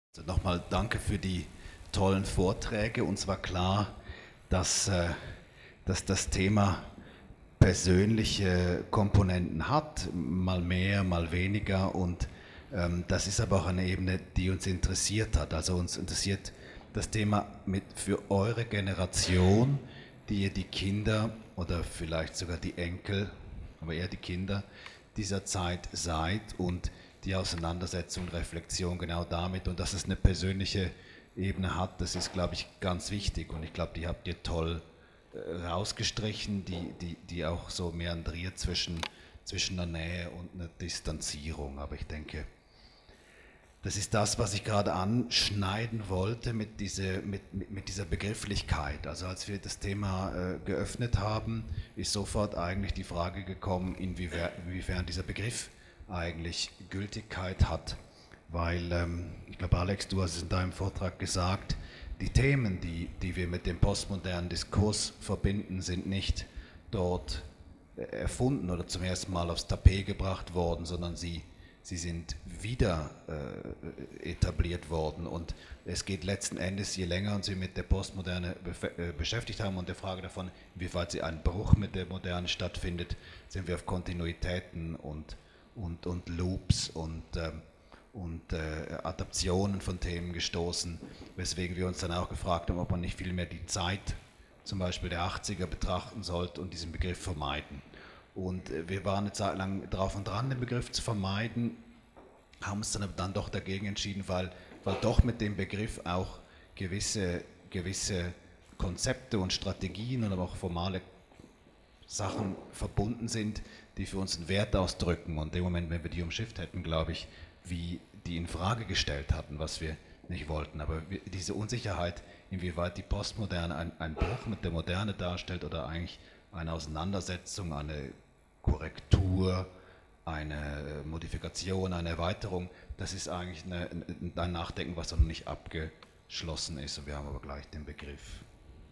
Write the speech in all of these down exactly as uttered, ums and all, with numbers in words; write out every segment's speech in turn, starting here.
Also nochmal danke für die tollen Vorträge. Uns war klar, dass, äh, dass das Thema persönliche Komponenten hat, mal mehr, mal weniger. Und ähm, das ist aber auch eine Ebene, die uns interessiert hat. Also uns interessiert das Thema mit für eure Generation, die ihr die Kinder oder vielleicht sogar die Enkel, aber eher die Kinder dieser Zeit seid und die Auseinandersetzung, Reflexion genau damit und dass es eine persönliche Ebene hat, das ist, glaube ich, ganz wichtig und ich glaube, die habt ihr toll äh, rausgestrichen, die, die, die auch so meandriert zwischen, zwischen einer Nähe und einer Distanzierung, aber ich denke, das ist das, was ich gerade anschneiden wollte mit, diese, mit, mit, mit dieser Begrifflichkeit. Also als wir das Thema äh, geöffnet haben, ist sofort eigentlich die Frage gekommen, inwiefern, inwiefern dieser Begriff eigentlich Gültigkeit hat. Weil, ähm, ich glaube Alex, du hast es in deinem Vortrag gesagt, die Themen, die, die wir mit dem postmodernen Diskurs verbinden, sind nicht dort erfunden oder zum ersten Mal aufs Tapet gebracht worden, sondern sie Sie sind wieder äh, etabliert worden und es geht letzten Endes, je länger uns wir mit der Postmoderne äh, beschäftigt haben und der Frage davon, inwieweit sie ein Bruch mit der Moderne stattfindet, sind wir auf Kontinuitäten und, und, und Loops und, äh, und äh, Adaptionen von Themen gestoßen, weswegen wir uns dann auch gefragt haben, ob man nicht vielmehr die Zeit zum Beispiel der achtziger betrachten sollte und diesen Begriff vermeiden. Und wir waren eine Zeit lang drauf und dran, den Begriff zu vermeiden, haben uns dann aber dann doch dagegen entschieden, weil, weil doch mit dem Begriff auch gewisse, gewisse Konzepte und Strategien und aber auch formale Sachen verbunden sind, die für uns einen Wert ausdrücken. Und in dem Moment, wenn wir die umschifft hätten, glaube ich, wie die in Frage gestellt hatten, was wir nicht wollten. Aber diese Unsicherheit, inwieweit die Postmoderne ein, ein Bruch mit der Moderne darstellt oder eigentlich eine Auseinandersetzung, eine Korrektur, eine Modifikation, eine Erweiterung, das ist eigentlich eine, ein Nachdenken, was noch nicht abgeschlossen ist. Und wir haben aber gleich den Begriff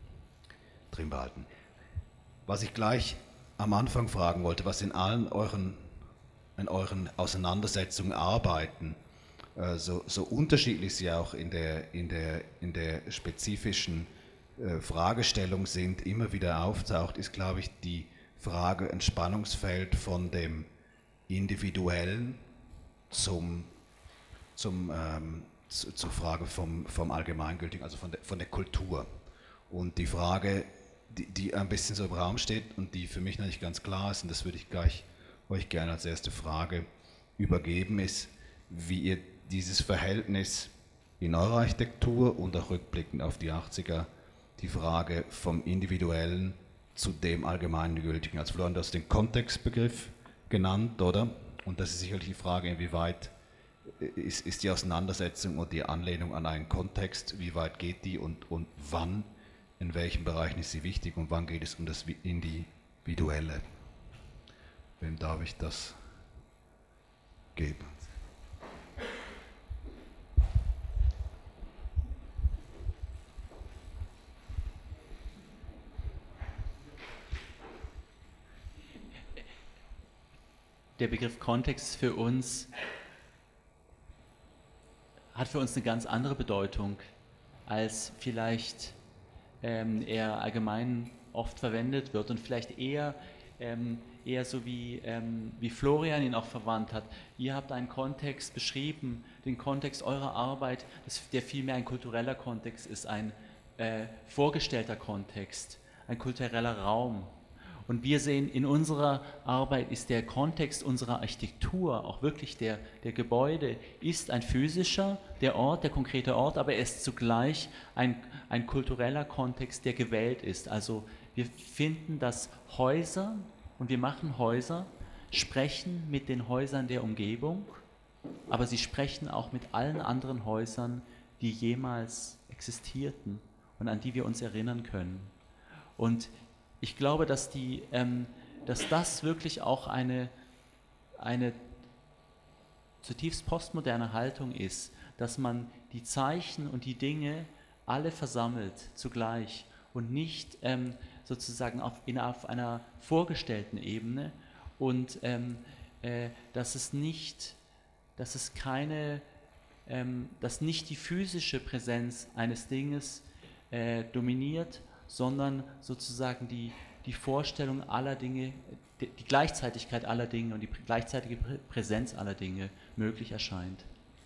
drin behalten. Was ich gleich am Anfang fragen wollte, was in allen euren, in euren Auseinandersetzungen, Arbeiten, so, so unterschiedlich sie auch in der, in der, in der spezifischen Fragestellung sind, immer wieder auftaucht, ist, glaube ich, die Frage, ein Spannungsfeld von dem Individuellen zum, zum, ähm, zu, zur Frage vom, vom Allgemeingültigen, also von der, von der Kultur. Und die Frage, die, die ein bisschen so im Raum steht und die für mich noch nicht ganz klar ist, und das würde ich gleich euch gerne als erste Frage übergeben, ist, wie ihr dieses Verhältnis in eurer Architektur und auch rückblickend auf die achtziger die Frage vom Individuellen zu dem Allgemeingültigen. Also Florian, du hast den Kontextbegriff genannt, oder? Und das ist sicherlich die Frage, inwieweit ist, ist die Auseinandersetzung oder die Anlehnung an einen Kontext, wie weit geht die und, und wann, in welchen Bereichen ist sie wichtig und wann geht es um das Individuelle? Wem darf ich das geben? Der Begriff Kontext für uns hat für uns eine ganz andere Bedeutung, als vielleicht ähm, er allgemein oft verwendet wird und vielleicht eher, ähm, eher so wie, ähm, wie Florian ihn auch verwandt hat. Ihr habt einen Kontext beschrieben, den Kontext eurer Arbeit, das, der vielmehr ein kultureller Kontext ist, ein äh, vorgestellter Kontext, ein kultureller Raum. Und wir sehen, in unserer Arbeit ist der Kontext unserer Architektur, auch wirklich der, der Gebäude, ist ein physischer, der Ort, der konkrete Ort, aber er ist zugleich ein, ein kultureller Kontext, der gewählt ist. Also wir finden, dass Häuser, und wir machen Häuser, sprechen mit den Häusern der Umgebung, aber sie sprechen auch mit allen anderen Häusern, die jemals existierten und an die wir uns erinnern können. Und ich glaube, dass, die, ähm, dass das wirklich auch eine, eine zutiefst postmoderne Haltung ist, dass man die Zeichen und die Dinge alle versammelt zugleich und nicht ähm, sozusagen auf, in, auf einer vorgestellten Ebene und ähm, äh, dass es nicht, dass es keine ähm, dass nicht die physische Präsenz eines Dinges äh, dominiert, sondern sozusagen die, die Vorstellung aller Dinge, die, die Gleichzeitigkeit aller Dinge und die gleichzeitige Prä Präsenz aller Dinge möglich erscheint.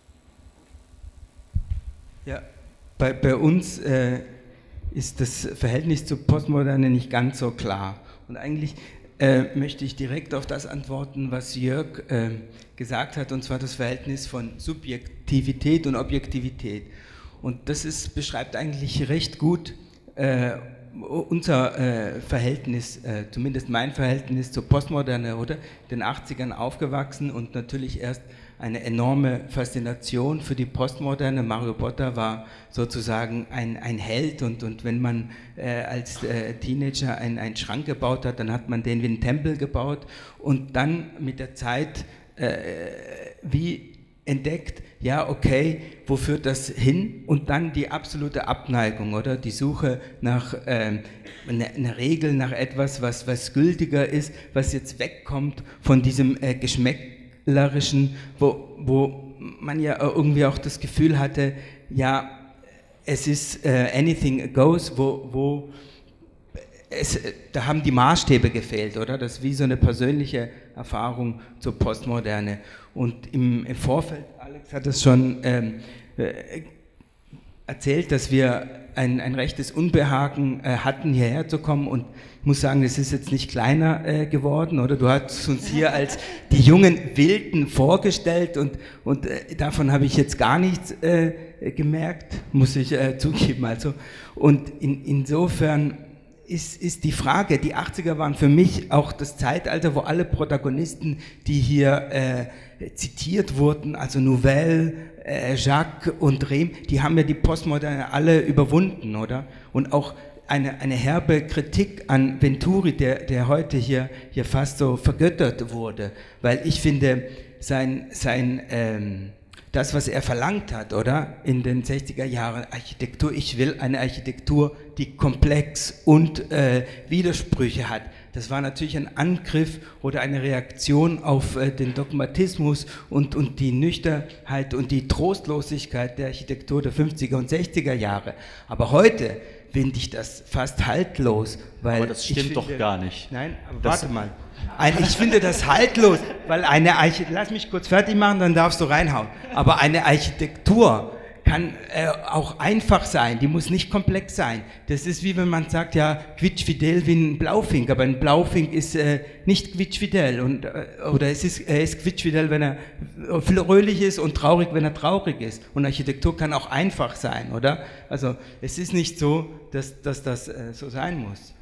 Ja, bei, bei uns äh, ist das Verhältnis zur Postmoderne nicht ganz so klar. Und eigentlich äh, möchte ich direkt auf das antworten, was Jörg äh, gesagt hat, und zwar das Verhältnis von Subjektivität und Objektivität. Und das ist, beschreibt eigentlich recht gut äh, unser äh, Verhältnis, äh, zumindest mein Verhältnis zur Postmoderne, oder? In den achtzigern aufgewachsen und natürlich erst eine enorme Faszination für die Postmoderne. Mario Botta war sozusagen ein, ein Held, und, und wenn man äh, als äh, Teenager einen, einen Schrank gebaut hat, dann hat man den wie einen Tempel gebaut und dann mit der Zeit äh, wie entdeckt, ja okay, wo führt das hin? Und dann die absolute Abneigung, oder? Die Suche nach äh, einer eine Regel, nach etwas, was, was gültiger ist, was jetzt wegkommt von diesem äh, Geschmäck, Wo, wo man ja irgendwie auch das Gefühl hatte, ja, es ist uh, anything goes, wo, wo es, da haben die Maßstäbe gefehlt, oder? Das ist wie so eine persönliche Erfahrung zur Postmoderne. Und im, im Vorfeld, Alex hat es schon ähm, äh, erzählt, dass wir ein, ein rechtes Unbehagen äh, hatten, hierher zu kommen, und ich muss sagen, das ist jetzt nicht kleiner äh, geworden, oder? Du hast uns hier als die jungen Wilden vorgestellt, und, und äh, davon habe ich jetzt gar nichts äh, gemerkt, muss ich äh, zugeben. Also. Und in, insofern ist, ist die Frage, die achtziger waren für mich auch das Zeitalter, wo alle Protagonisten, die hier äh, zitiert wurden, also Nouvelle, äh, Jacques und Rehm, die haben ja die Postmoderne alle überwunden, oder? Und auch Eine, eine herbe Kritik an Venturi, der, der heute hier, hier fast so vergöttert wurde, weil ich finde, sein, sein, ähm, das, was er verlangt hat, oder, in den sechziger Jahren Architektur, ich will eine Architektur, die komplex und äh, Widersprüche hat. Das war natürlich ein Angriff oder eine Reaktion auf äh, den Dogmatismus und, und die Nüchternheit und die Trostlosigkeit der Architektur der fünfziger und sechziger Jahre. Aber heute finde ich das fast haltlos, weil... Aber das stimmt finde, doch gar nicht. Nein, aber warte mal. Ein, ich finde das haltlos, weil eine Architektur... Lass mich kurz fertig machen, dann darfst du reinhauen. Aber eine Architektur kann äh, auch einfach sein, die muss nicht komplex sein. Das ist wie wenn man sagt, ja, quietschfidel wie ein Blaufink, aber ein Blaufink ist äh, nicht quietschfidel, und, äh, oder es ist, er ist quietschfidel, wenn er fröhlich ist, und traurig, wenn er traurig ist. Und Architektur kann auch einfach sein, oder? Also es ist nicht so, dass, dass das äh, so sein muss.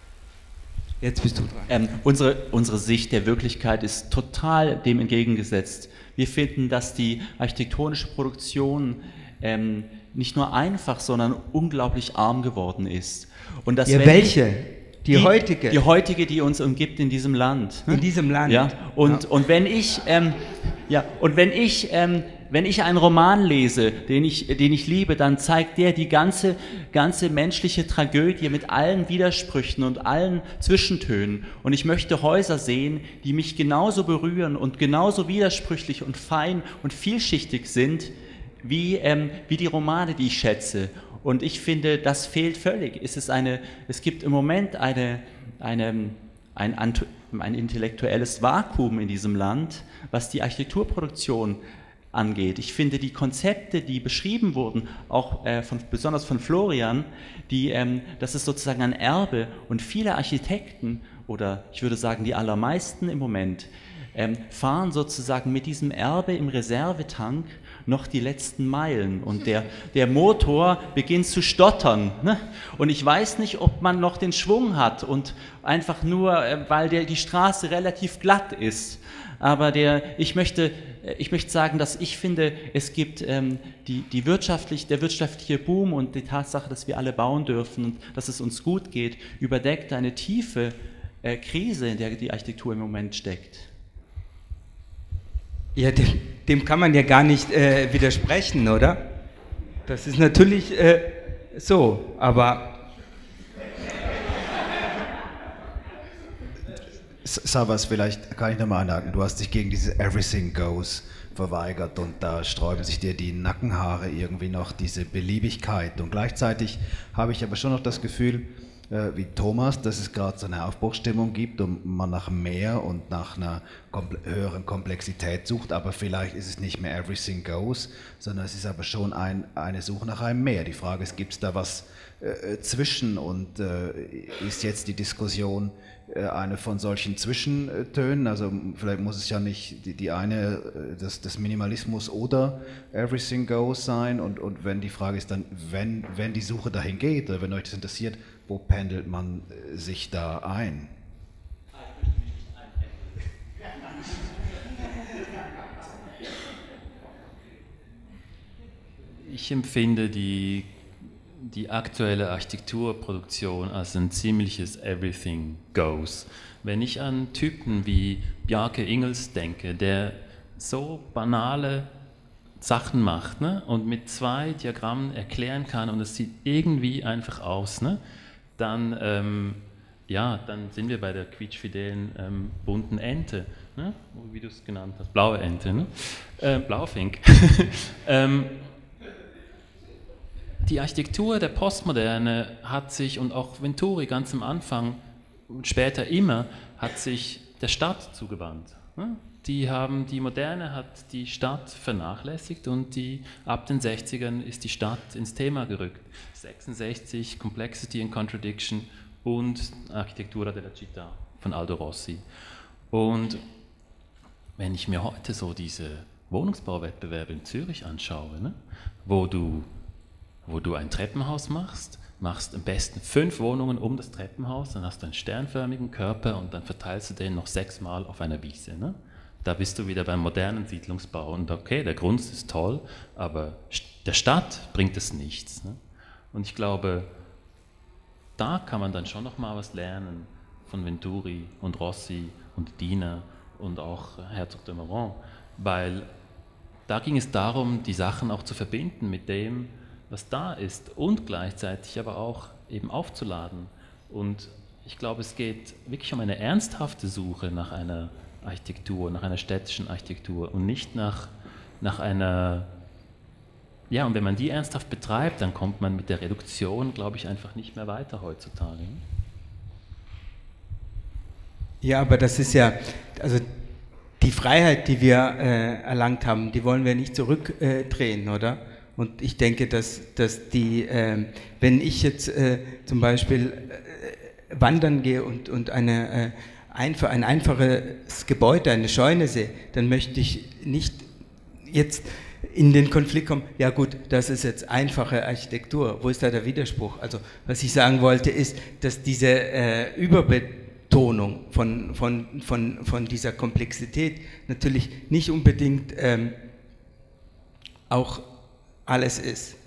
Jetzt bist du dran. Ähm, unsere, unsere Sicht der Wirklichkeit ist total dem entgegengesetzt. Wir finden, dass die architektonische Produktion ähm, nicht nur einfach, sondern unglaublich arm geworden ist. Und dass ja, wenn welche? Die, die heutige? Die heutige, die uns umgibt in diesem Land. In diesem Land. Ja. Und, ja. und wenn ich, ähm, ja, und wenn ich, ähm, wenn ich einen Roman lese, den ich, den ich liebe, dann zeigt der die ganze, ganze menschliche Tragödie mit allen Widersprüchen und allen Zwischentönen. Und ich möchte Häuser sehen, die mich genauso berühren und genauso widersprüchlich und fein und vielschichtig sind, wie, ähm, wie die Romane, die ich schätze. Und ich finde, das fehlt völlig. Es ist eine, es gibt im Moment eine, eine, ein, ein intellektuelles Vakuum in diesem Land, was die Architekturproduktion angeht. Ich finde, die Konzepte, die beschrieben wurden, auch äh, von, besonders von Florian, die, ähm, das ist sozusagen ein Erbe, und viele Architekten, oder ich würde sagen die allermeisten im Moment, ähm, fahren sozusagen mit diesem Erbe im Reservetank noch die letzten Meilen, und der, der Motor beginnt zu stottern, ne? Und ich weiß nicht, ob man noch den Schwung hat, und einfach nur, äh, weil der, die Straße relativ glatt ist. Aber der, ich möchte, ich möchte sagen, dass ich finde, es gibt ähm, die, die wirtschaftlich, der wirtschaftliche Boom und die Tatsache, dass wir alle bauen dürfen und dass es uns gut geht, überdeckt eine tiefe äh, Krise, in der die Architektur im Moment steckt. Ja, dem, dem kann man ja gar nicht äh, widersprechen, oder? Das ist natürlich äh, so, aber Savas, vielleicht kann ich nochmal anhaken. Du hast dich gegen dieses Everything Goes verweigert und da sträuben sich dir die Nackenhaare irgendwie noch, diese Beliebigkeit. Und gleichzeitig habe ich aber schon noch das Gefühl, äh, wie Thomas, dass es gerade so eine Aufbruchsstimmung gibt und man nach mehr und nach einer komple- höheren Komplexität sucht, aber vielleicht ist es nicht mehr Everything Goes, sondern es ist aber schon ein, eine Suche nach einem Mehr. Die Frage ist, gibt es da was äh, zwischen und äh, ist jetzt die Diskussion eine von solchen Zwischentönen, also vielleicht muss es ja nicht die, die eine, das, das Minimalismus oder Everything Goes sein und, und wenn die Frage ist dann, wenn, wenn die Suche dahin geht oder wenn euch das interessiert, wo pendelt man sich da ein? Ich empfinde die die aktuelle Architekturproduktion als ein ziemliches Everything Goes. Wenn ich an Typen wie Bjarke Ingels denke, der so banale Sachen macht, ne, und mit zwei Diagrammen erklären kann und es sieht irgendwie einfach aus, ne, dann, ähm, ja, dann sind wir bei der quietschfidelen ähm, bunten Ente, ne, wie du es genannt hast, blaue Ente, ne? äh, Blaufink. ähm, Die Architektur der Postmoderne hat sich, und auch Venturi ganz am Anfang und später immer, hat sich der Stadt zugewandt. Die, haben, die Moderne hat die Stadt vernachlässigt und die, ab den sechzigern ist die Stadt ins Thema gerückt. sechsundsechzig, Complexity and Contradiction und Architettura della Città von Aldo Rossi. Und wenn ich mir heute so diese Wohnungsbauwettbewerbe in Zürich anschaue, ne, wo du wo du ein Treppenhaus machst, machst am besten fünf Wohnungen um das Treppenhaus, dann hast du einen sternförmigen Körper und dann verteilst du den noch sechsmal auf einer Wiese. Ne? Da bist du wieder beim modernen Siedlungsbau und okay, der Grund ist toll, aber der Stadt bringt es nichts. Ne? Und ich glaube, da kann man dann schon noch mal was lernen von Venturi und Rossi und Diener und auch Herzog de Meuron, weil da ging es darum, die Sachen auch zu verbinden mit dem, was da ist und gleichzeitig aber auch eben aufzuladen. Und ich glaube, es geht wirklich um eine ernsthafte Suche nach einer Architektur, nach einer städtischen Architektur und nicht nach, nach einer, ja, und wenn man die ernsthaft betreibt, dann kommt man mit der Reduktion, glaube ich, einfach nicht mehr weiter heutzutage. Ja, aber das ist ja, also die Freiheit, die wir äh, erlangt haben, die wollen wir nicht zurückdrehen, äh, oder? Und ich denke, dass, dass die, äh, wenn ich jetzt äh, zum Beispiel äh, wandern gehe und, und eine, äh, einfach, ein einfaches Gebäude, eine Scheune sehe, dann möchte ich nicht jetzt in den Konflikt kommen, ja gut, das ist jetzt einfache Architektur. Wo ist da der Widerspruch? Also was ich sagen wollte ist, dass diese äh, Überbetonung von, von, von, von dieser Komplexität natürlich nicht unbedingt ähm, auch alles ist.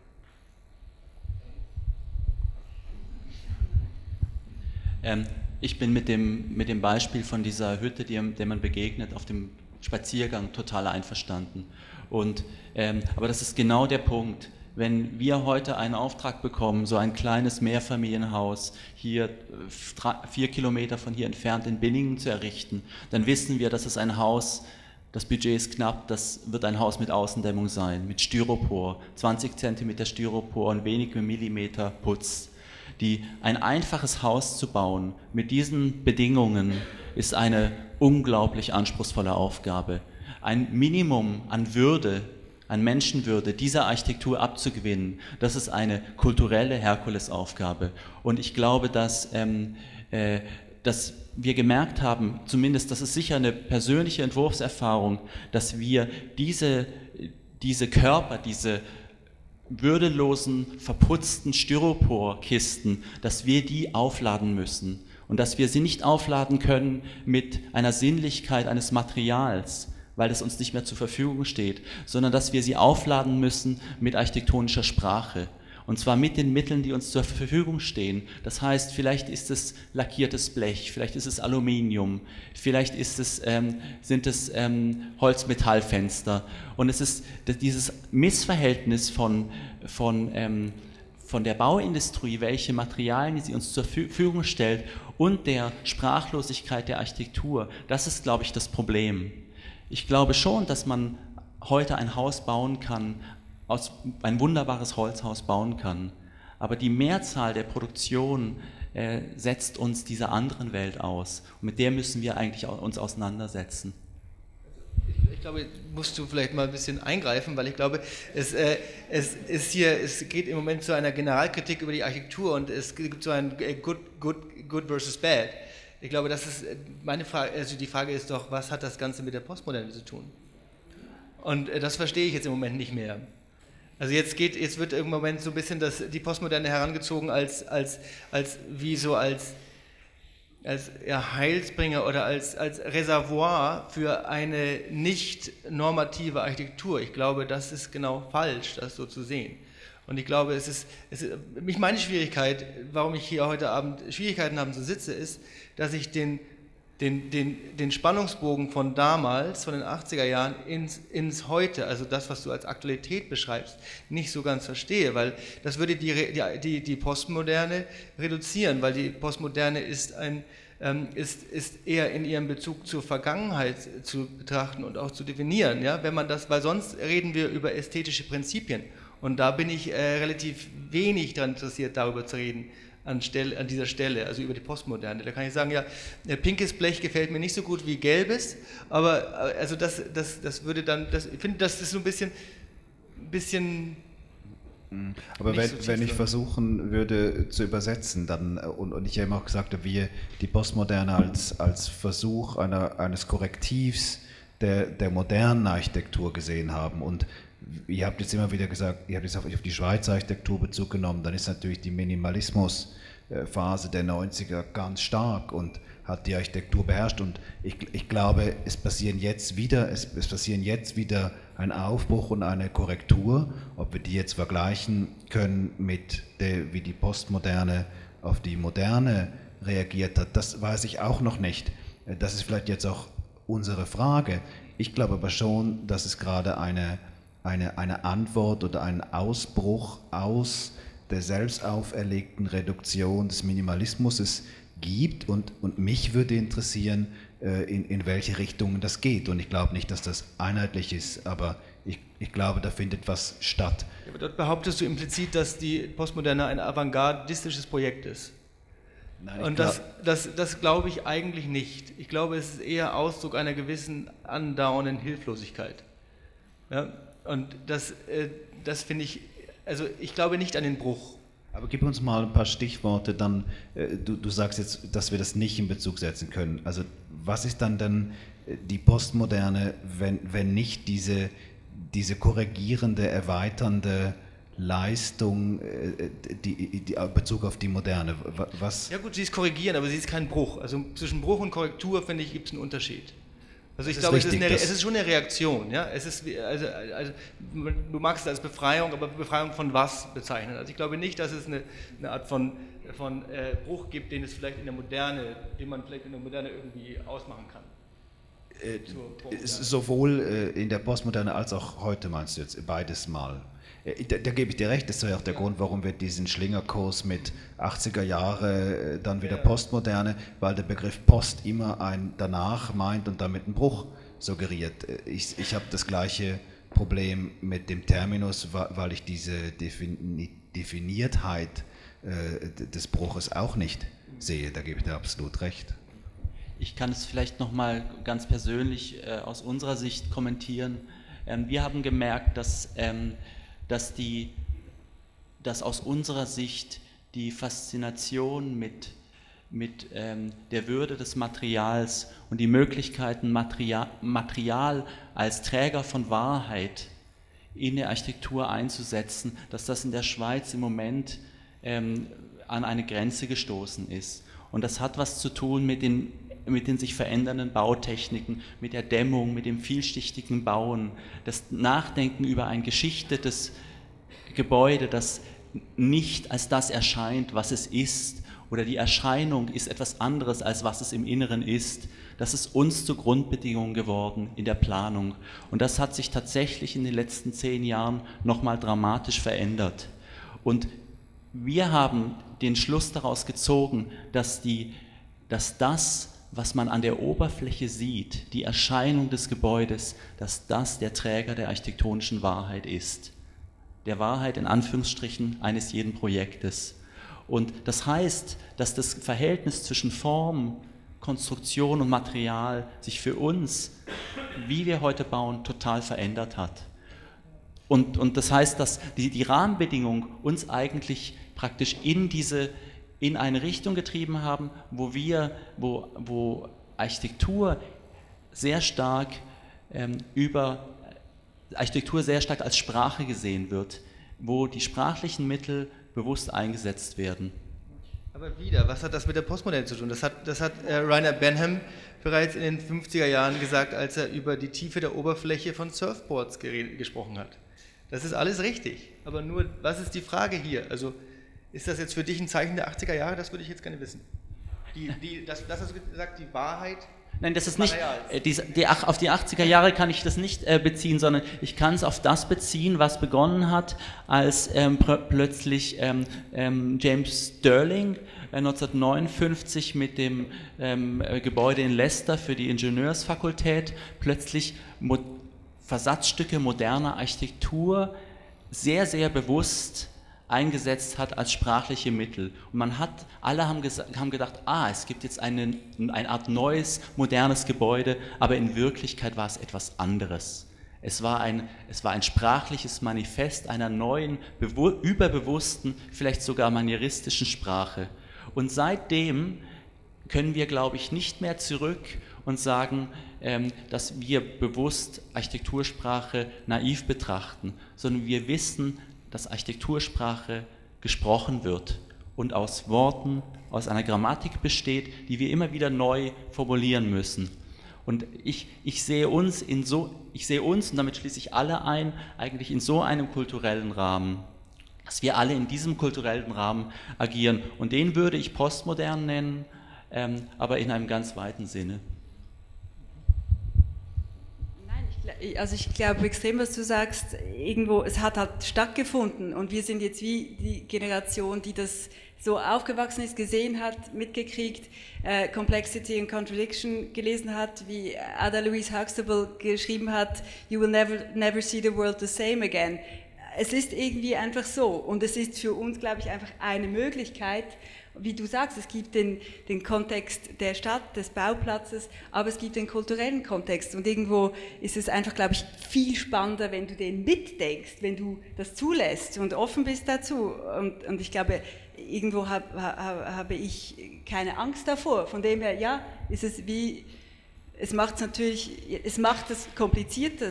Ähm, ich bin mit dem, mit dem Beispiel von dieser Hütte, die, der man begegnet, auf dem Spaziergang total einverstanden. Und, ähm, aber das ist genau der Punkt. Wenn wir heute einen Auftrag bekommen, so ein kleines Mehrfamilienhaus hier vier Kilometer von hier entfernt in Binningen zu errichten, dann wissen wir, dass es ein Haus, das Budget ist knapp, das wird ein Haus mit Außendämmung sein, mit Styropor, zwanzig Zentimeter Styropor und wenige Millimeter Putz. Die, ein einfaches Haus zu bauen mit diesen Bedingungen ist eine unglaublich anspruchsvolle Aufgabe. Ein Minimum an Würde, an Menschenwürde dieser Architektur abzugewinnen, das ist eine kulturelle Herkulesaufgabe. Und ich glaube, dass, ähm, äh, dass wir gemerkt haben, zumindest das ist sicher eine persönliche Entwurfserfahrung, dass wir diese, diese Körper, diese würdelosen, verputzten Styroporkisten, dass wir die aufladen müssen und dass wir sie nicht aufladen können mit einer Sinnlichkeit eines Materials, weil es uns nicht mehr zur Verfügung steht, sondern dass wir sie aufladen müssen mit architektonischer Sprache. Und zwar mit den Mitteln, die uns zur Verfügung stehen. Das heißt, vielleicht ist es lackiertes Blech, vielleicht ist es Aluminium, vielleicht ist es, ähm, sind es ähm, Holzmetallfenster. Und es ist dieses Missverhältnis von, von, ähm, von der Bauindustrie, welche Materialien sie uns zur Verfügung stellt, und der Sprachlosigkeit der Architektur, das ist, glaube ich, das Problem. Ich glaube schon, dass man heute ein Haus bauen kann, aus, ein wunderbares Holzhaus bauen kann, aber die Mehrzahl der Produktion äh, setzt uns dieser anderen Welt aus, und mit der müssen wir eigentlich uns auseinandersetzen. Ich glaube, musst du vielleicht mal ein bisschen eingreifen, weil ich glaube, es, äh, es, ist hier, es geht im Moment zu einer Generalkritik über die Architektur, und es gibt so ein Good, good, good versus Bad. Ich glaube, das ist meine Frage, also die Frage ist doch, was hat das Ganze mit der Postmoderne zu tun? Und äh, das verstehe ich jetzt im Moment nicht mehr. Also jetzt geht, jetzt wird im Moment so ein bisschen das, die Postmoderne herangezogen als, als, als wie so als als ja, Heilsbringer oder als, als Reservoir für eine nicht normative Architektur. Ich glaube, das ist genau falsch, das so zu sehen. Und ich glaube, es ist, es ist mich meine Schwierigkeit, warum ich hier heute Abend Schwierigkeiten habe zu sitzen, ist, dass ich den, den, den, den Spannungsbogen von damals, von den achtziger Jahren, ins, ins Heute, also das, was du als Aktualität beschreibst, nicht so ganz verstehe, weil das würde die, die, die Postmoderne reduzieren, weil die Postmoderne ist, ein, ähm, ist, ist eher in ihrem Bezug zur Vergangenheit zu betrachten und auch zu definieren, ja? Wenn man das, weil sonst reden wir über ästhetische Prinzipien, und da bin ich äh, relativ wenig daran interessiert, darüber zu reden, An, Stelle, an dieser Stelle, also über die Postmoderne. Da kann ich sagen, ja, pinkes Blech gefällt mir nicht so gut wie gelbes, aber also das, das, das würde dann, das, ich finde, das ist so ein bisschen, bisschen aber wenn, so wenn ich versuchen würde zu übersetzen, dann, und, und ich habe eben auch gesagt, habe, wir die Postmoderne als, als Versuch einer, eines Korrektivs der, der modernen Architektur gesehen haben, und ihr habt jetzt immer wieder gesagt, ihr habt jetzt auf die Schweizer Architektur Bezug genommen, dann ist natürlich die Minimalismusphase der neunziger ganz stark und hat die Architektur beherrscht, und ich, ich glaube, es passieren jetzt wieder, es, es passieren jetzt wieder ein Aufbruch und eine Korrektur. Ob wir die jetzt vergleichen können mit der, wie die Postmoderne auf die Moderne reagiert hat, das weiß ich auch noch nicht. Das ist vielleicht jetzt auch unsere Frage. Ich glaube aber schon, dass es gerade eine Eine, eine Antwort oder einen Ausbruch aus der selbst auferlegten Reduktion des Minimalismus gibt, und, und mich würde interessieren, in, in welche Richtung das geht, und ich glaube nicht, dass das einheitlich ist, aber ich, ich glaube, da findet was statt. Ja, aber dort behauptest du implizit, dass die Postmoderne ein avantgardistisches Projekt ist. Nein, und das, das, das glaube ich eigentlich nicht. Ich glaube, es ist eher Ausdruck einer gewissen andauernden Hilflosigkeit. Ja? Und das, das finde ich, also ich glaube nicht an den Bruch. Aber gib uns mal ein paar Stichworte, dann, du, du sagst jetzt, dass wir das nicht in Bezug setzen können. Also was ist dann denn die Postmoderne, wenn, wenn nicht diese, diese korrigierende, erweiternde Leistung, die, die Bezug auf die Moderne? Was? Ja gut, sie ist korrigieren, aber sie ist kein Bruch. Also zwischen Bruch und Korrektur, finde ich, gibt es einen Unterschied. Also ich glaube, es ist, eine, es ist schon eine Reaktion. Ja? Es ist, also, also, du magst es als Befreiung, aber Befreiung von was bezeichnen? Also ich glaube nicht, dass es eine, eine Art von, von äh, Bruch gibt, den es vielleicht in der Moderne, den man vielleicht in der Moderne irgendwie ausmachen kann. Äh, sowohl äh, in der Postmoderne als auch heute, meinst du jetzt, beides mal? Da, da gebe ich dir recht, das ist ja auch der ja. Grund, warum wir diesen Schlingerkurs mit achtziger Jahre, dann wieder ja. Postmoderne, weil der Begriff Post immer ein danach meint und damit einen Bruch suggeriert. Ich, ich habe das gleiche Problem mit dem Terminus, weil ich diese Definiertheit äh, des Bruches auch nicht sehe. Da gebe ich dir absolut recht. Ich kann es vielleicht nochmal ganz persönlich äh, aus unserer Sicht kommentieren. Ähm, wir haben gemerkt, dass ähm, dass, die, dass aus unserer Sicht die Faszination mit, mit ähm, der Würde des Materials und die Möglichkeiten, Material, Material als Träger von Wahrheit in der Architektur einzusetzen, dass das in der Schweiz im Moment ähm, an eine Grenze gestoßen ist. Und das hat was zu tun mit den mit den sich verändernden Bautechniken, mit der Dämmung, mit dem vielschichtigen Bauen, das Nachdenken über ein geschichtetes Gebäude, das nicht als das erscheint, was es ist, oder die Erscheinung ist etwas anderes, als was es im Inneren ist. Das ist uns zur Grundbedingung geworden in der Planung. Und das hat sich tatsächlich in den letzten zehn Jahren nochmal dramatisch verändert. Und wir haben den Schluss daraus gezogen, dass, die, dass das, was man an der Oberfläche sieht, die Erscheinung des Gebäudes, dass das der Träger der architektonischen Wahrheit ist. Der Wahrheit in Anführungsstrichen eines jeden Projektes. Und das heißt, dass das Verhältnis zwischen Form, Konstruktion und Material sich für uns, wie wir heute bauen, total verändert hat. Und, und das heißt, dass die, die Rahmenbedingungen uns eigentlich praktisch in diese, in eine Richtung getrieben haben, wo wir, wo, wo Architektur sehr stark ähm, über, Architektur sehr stark als Sprache gesehen wird, wo die sprachlichen Mittel bewusst eingesetzt werden. Aber wieder, was hat das mit der Postmoderne zu tun? Das hat, das hat äh, Rainer Benham bereits in den fünfziger Jahren gesagt, als er über die Tiefe der Oberfläche von Surfboards gesprochen hat. Das ist alles richtig, aber nur, was ist die Frage hier? Also, ist das jetzt für dich ein Zeichen der achtziger Jahre? Das würde ich jetzt gerne wissen. Die, die, das, das hast du gesagt, die Wahrheit. Nein, das ist nicht, die, die, auf die achtziger Jahre kann ich das nicht äh, beziehen, sondern ich kann es auf das beziehen, was begonnen hat, als ähm, plötzlich ähm, ähm, James Stirling äh, neunzehnhundertneunundfünfzig mit dem ähm, Gebäude in Leicester für die Ingenieursfakultät plötzlich mo Versatzstücke moderner Architektur sehr, sehr bewusst eingesetzt hat als sprachliche Mittel. Und man hat, alle haben, haben gedacht, ah, es gibt jetzt eine, eine Art neues, modernes Gebäude, aber in Wirklichkeit war es etwas anderes. Es war ein, es war ein sprachliches Manifest einer neuen, überbewussten, vielleicht sogar manieristischen Sprache. Und seitdem können wir, glaube ich, nicht mehr zurück und sagen, ähm, dass wir bewusst Architektursprache naiv betrachten, sondern wir wissen, dass Architektursprache gesprochen wird und aus Worten, aus einer Grammatik besteht, die wir immer wieder neu formulieren müssen. Und ich, ich, sehe uns in so, ich sehe uns, und damit schließe ich alle ein, eigentlich in so einem kulturellen Rahmen, dass wir alle in diesem kulturellen Rahmen agieren. Und den würde ich postmodern nennen, ähm, aber in einem ganz weiten Sinne. Also ich glaube extrem, was du sagst, irgendwo, es hat halt stattgefunden und wir sind jetzt wie die Generation, die das so aufgewachsen ist, gesehen hat, mitgekriegt, äh, Complexity and Contradiction gelesen hat, wie Ada Louise Huxtable geschrieben hat, You will never, never see the world the same again. Es ist irgendwie einfach so und es ist für uns, glaube ich, einfach eine Möglichkeit. Wie du sagst, es gibt den, den Kontext der Stadt, des Bauplatzes, aber es gibt den kulturellen Kontext und irgendwo ist es einfach, glaube ich, viel spannender, wenn du den mitdenkst, wenn du das zulässt und offen bist dazu und, und ich glaube, irgendwo habe hab, hab ich keine Angst davor, von dem her, ja, ist es wie, es macht es natürlich, es macht es komplizierter.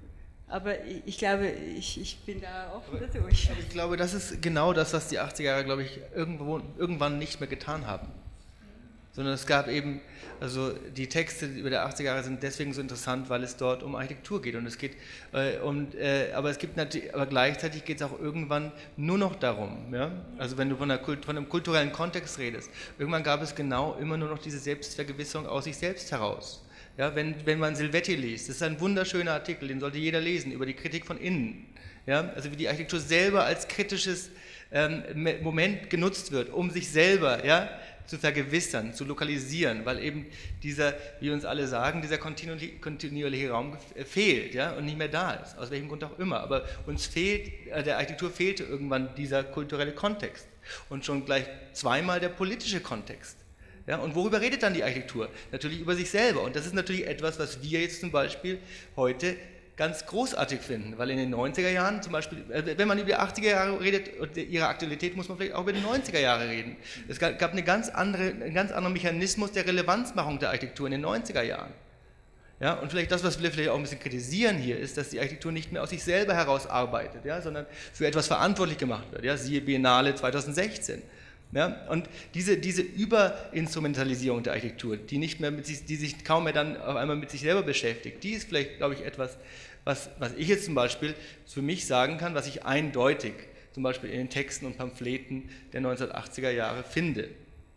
Aber ich glaube, ich, ich bin da offen dazu. Aber ich glaube, das ist genau das, was die achtziger Jahre, glaube ich, irgendwo, irgendwann nicht mehr getan haben. Sondern es gab eben, also die Texte über die achtziger Jahre sind deswegen so interessant, weil es dort um Architektur geht. Und es geht, äh, um, äh, aber es gibt natürlich, aber gleichzeitig geht es auch irgendwann nur noch darum. Ja? Also wenn du von, der Kult, von einem kulturellen Kontext redest, irgendwann gab es genau immer nur noch diese Selbstvergewisserung aus sich selbst heraus. Ja, wenn, wenn man Silvetti liest, das ist ein wunderschöner Artikel, den sollte jeder lesen, über die Kritik von innen. Ja, also wie die Architektur selber als kritisches ähm, Moment genutzt wird, um sich selber ja, zu vergewissern, zu lokalisieren, weil eben dieser, wie uns alle sagen, dieser kontinuierliche Raum fehlt ja, und nicht mehr da ist, aus welchem Grund auch immer. Aber uns fehlt, äh, der Architektur fehlte irgendwann dieser kulturelle Kontext und schon gleich zweimal der politische Kontext. Ja, und worüber redet dann die Architektur? Natürlich über sich selber. Und das ist natürlich etwas, was wir jetzt zum Beispiel heute ganz großartig finden, weil in den neunziger Jahren zum Beispiel, wenn man über die achtziger Jahre redet und ihre Aktualität, muss man vielleicht auch über die neunziger Jahre reden. Es gab eine ganz andere, einen ganz anderen Mechanismus der Relevanzmachung der Architektur in den neunziger Jahren. Ja, und vielleicht das, was wir vielleicht auch ein bisschen kritisieren hier, ist, dass die Architektur nicht mehr aus sich selber heraus arbeitet, ja, sondern für etwas verantwortlich gemacht wird. Ja, siehe Biennale zweitausendsechzehn. Ja, und diese, diese Überinstrumentalisierung der Architektur, die, nicht mehr mit sich, die sich kaum mehr dann auf einmal mit sich selber beschäftigt, die ist vielleicht, glaube ich, etwas, was, was ich jetzt zum Beispiel für mich sagen kann, was ich eindeutig zum Beispiel in den Texten und Pamphleten der neunzehnhundertachtziger Jahre finde,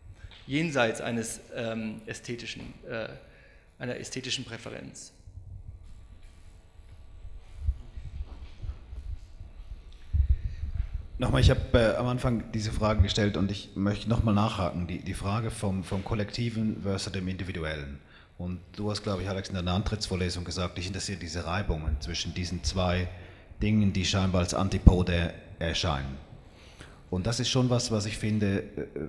jenseits eines ähm, ästhetischen, äh, einer ästhetischen Präferenz. Nochmal, ich habe äh, am Anfang diese Frage gestellt und ich möchte nochmal nachhaken, die, die Frage vom, vom Kollektiven versus dem Individuellen. Und du hast, glaube ich, Alex, in deiner Antrittsvorlesung gesagt, dich interessieren diese Reibungen zwischen diesen zwei Dingen, die scheinbar als Antipode erscheinen. Und das ist schon was, was ich finde,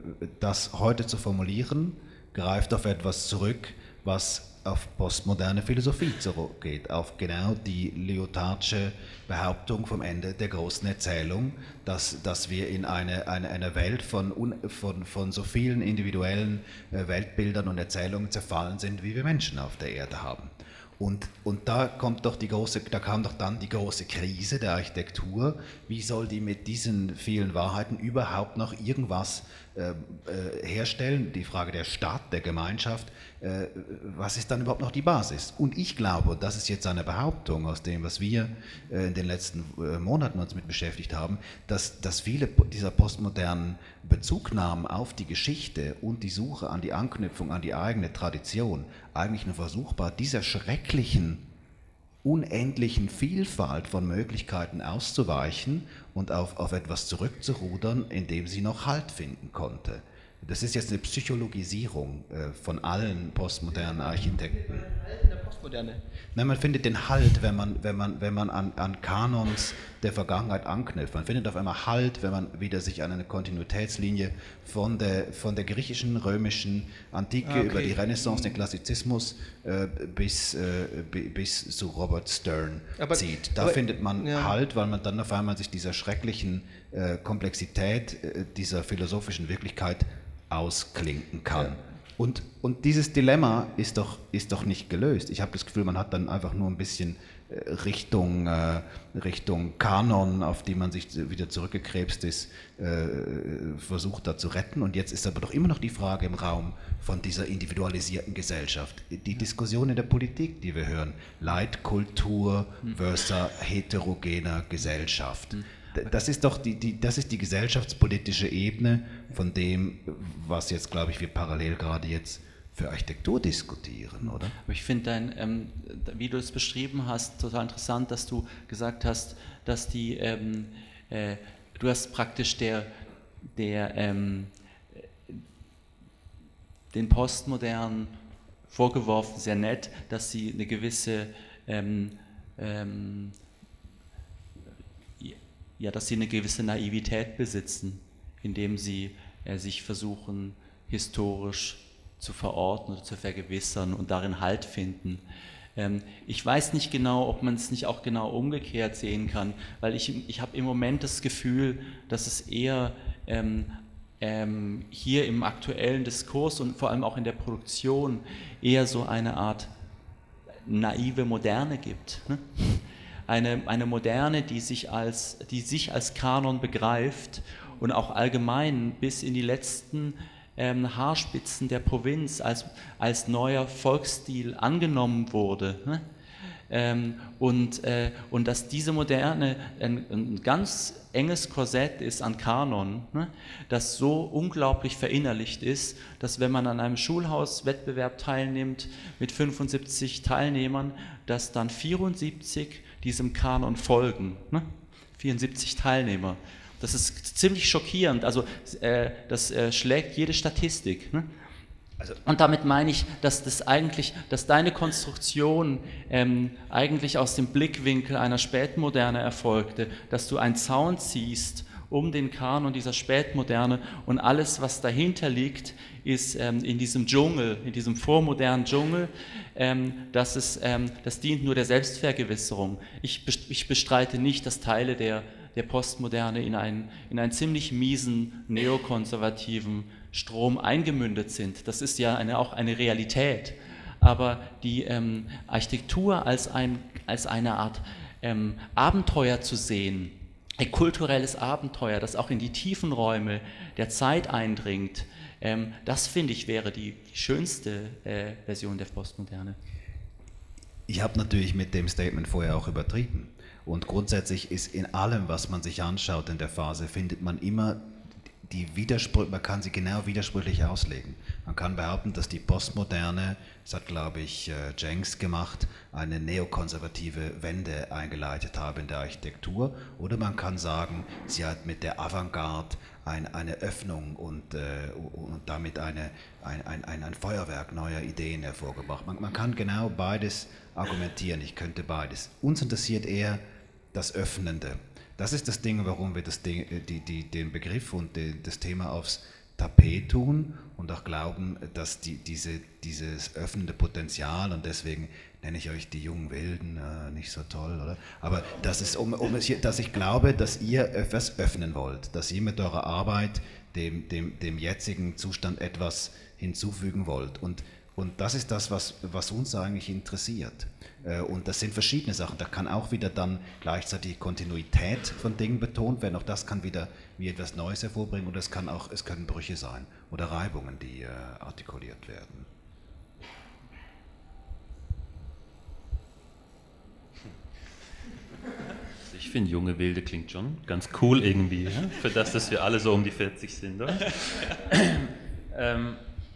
das heute zu formulieren, greift auf etwas zurück, was auf postmoderne Philosophie zurückgeht, auf genau die Lyothardsche Behauptung vom Ende der großen Erzählung, dass, dass wir in eine, eine, eine Welt von, von, von so vielen individuellen Weltbildern und Erzählungen zerfallen sind, wie wir Menschen auf der Erde haben. Und, und da kommt doch die große, da kam doch dann die große Krise der Architektur. Wie soll die mit diesen vielen Wahrheiten überhaupt noch irgendwas äh, äh, herstellen? Die Frage der Stadt, der Gemeinschaft, äh, was ist dann überhaupt noch die Basis? Und ich glaube, das ist jetzt eine Behauptung aus dem, was wir äh, in den letzten äh, Monaten uns mit beschäftigt haben, dass, dass viele dieser postmodernen Bezugnahmen auf die Geschichte und die Suche an die Anknüpfung an die eigene Tradition eigentlich nur versuchbar, dieser schrecklichen, unendlichen Vielfalt von Möglichkeiten auszuweichen und auf, auf etwas zurückzurudern, in dem sie noch Halt finden konnte. Das ist jetzt eine Psychologisierung äh, von allen postmodernen Architekten. In der Postmoderne. Nein, man findet den Halt, wenn man, wenn man, wenn man an, an Kanons der Vergangenheit anknüpft. Man findet auf einmal Halt, wenn man wieder sich an eine Kontinuitätslinie von der, von der griechischen, römischen Antike okay. über die Renaissance, den Klassizismus äh, bis, äh, bis zu Robert Stern aber, zieht. Da aber, findet man ja. Halt, weil man dann auf einmal sich dieser schrecklichen äh, Komplexität äh, dieser philosophischen Wirklichkeit ausklinken kann. Ja. Und, und dieses Dilemma ist doch, ist doch nicht gelöst. Ich habe das Gefühl, man hat dann einfach nur ein bisschen Richtung, äh, Richtung Kanon, auf die man sich wieder zurückgekrebst ist, äh, versucht da zu retten. Und jetzt ist aber doch immer noch die Frage im Raum von dieser individualisierten Gesellschaft. Die Diskussion in der Politik, die wir hören, Leitkultur versus heterogener Gesellschaft. Das ist doch die, die, das ist die gesellschaftspolitische Ebene von dem, was jetzt, glaube ich, wir parallel gerade jetzt für Architektur diskutieren, oder? Aber ich finde, dein, ähm, wie du es beschrieben hast, total interessant, dass du gesagt hast, dass die, ähm, äh, du hast praktisch der, der, ähm, den Postmodernen vorgeworfen, sehr nett, dass sie eine gewisse ähm, ähm, ja, dass sie eine gewisse Naivität besitzen, indem sie äh, sich versuchen, historisch zu verorten oder zu vergewissern und darin Halt finden. Ähm, ich weiß nicht genau, ob man es nicht auch genau umgekehrt sehen kann, weil ich, ich habe im Moment das Gefühl, dass es eher ähm, ähm, hier im aktuellen Diskurs und vor allem auch in der Produktion eher so eine Art naive Moderne gibt. Ne? Eine, eine Moderne, die sich, als, die sich als Kanon begreift und auch allgemein bis in die letzten ähm, Haarspitzen der Provinz als, als neuer Volksstil angenommen wurde. Ne? Ähm, und, äh, und dass diese Moderne ein, ein ganz enges Korsett ist an Kanon, ne? Das so unglaublich verinnerlicht ist, dass wenn man an einem Schulhauswettbewerb teilnimmt mit fünfundsiebzig Teilnehmern, dass dann vierundsiebzig diesem Kanon folgen, ne? vierundsiebzig Teilnehmer. Das ist ziemlich schockierend, also äh, das äh, schlägt jede Statistik. Ne? Also, und damit meine ich, dass das eigentlich, dass deine Konstruktion ähm, eigentlich aus dem Blickwinkel einer Spätmoderne erfolgte, dass du einen Zaun ziehst um den Kanon dieser Spätmoderne und alles, was dahinter liegt, ist ähm, in diesem Dschungel, in diesem vormodernen Dschungel, ähm, das, ist, ähm, das dient nur der Selbstvergewisserung. Ich, ich bestreite nicht, dass Teile der, der Postmoderne in einen, in einen ziemlich miesen, neokonservativen Strom eingemündet sind. Das ist ja eine, auch eine Realität. Aber die ähm, Architektur als, ein, als eine Art ähm, Abenteuer zu sehen, ein kulturelles Abenteuer, das auch in die tiefen Räume der Zeit eindringt, ähm, das finde ich wäre die, die schönste äh, Version der Postmoderne. Ich habe natürlich mit dem Statement vorher auch übertrieben. Und grundsätzlich ist in allem, was man sich anschaut in der Phase, findet man immer die Widersprüche, man kann sie genau widersprüchlich auslegen. Man kann behaupten, dass die Postmoderne, das hat glaube ich Jenks gemacht, eine neokonservative Wende eingeleitet habe in der Architektur, oder man kann sagen, sie hat mit der Avantgarde ein, eine Öffnung und, äh, und damit eine, ein, ein, ein Feuerwerk neuer Ideen hervorgebracht. Man, man kann genau beides argumentieren, ich könnte beides. Uns interessiert eher das Öffnende. Das ist das Ding, warum wir das Ding, die, die, den Begriff und die, das Thema aufs Tapet tun und auch glauben, dass die, diese, dieses öffnende Potenzial, und deswegen nenne ich euch die jungen Wilden, äh, nicht so toll, oder? Aber das ist, um, um es hier, dass ich glaube, dass ihr etwas öffnen wollt, dass ihr mit eurer Arbeit dem, dem, dem jetzigen Zustand etwas hinzufügen wollt. Und, und das ist das, was, was uns eigentlich interessiert. Und das sind verschiedene Sachen. Da kann auch wieder dann gleichzeitig Kontinuität von Dingen betont werden. Auch das kann wieder wie etwas Neues hervorbringen. Oder es kann auch, es können Brüche sein oder Reibungen, die äh, artikuliert werden. Ich finde, junge Wilde klingt schon ganz cool irgendwie, ja? Für das, dass wir alle so um die vierzig sind, oder? ähm,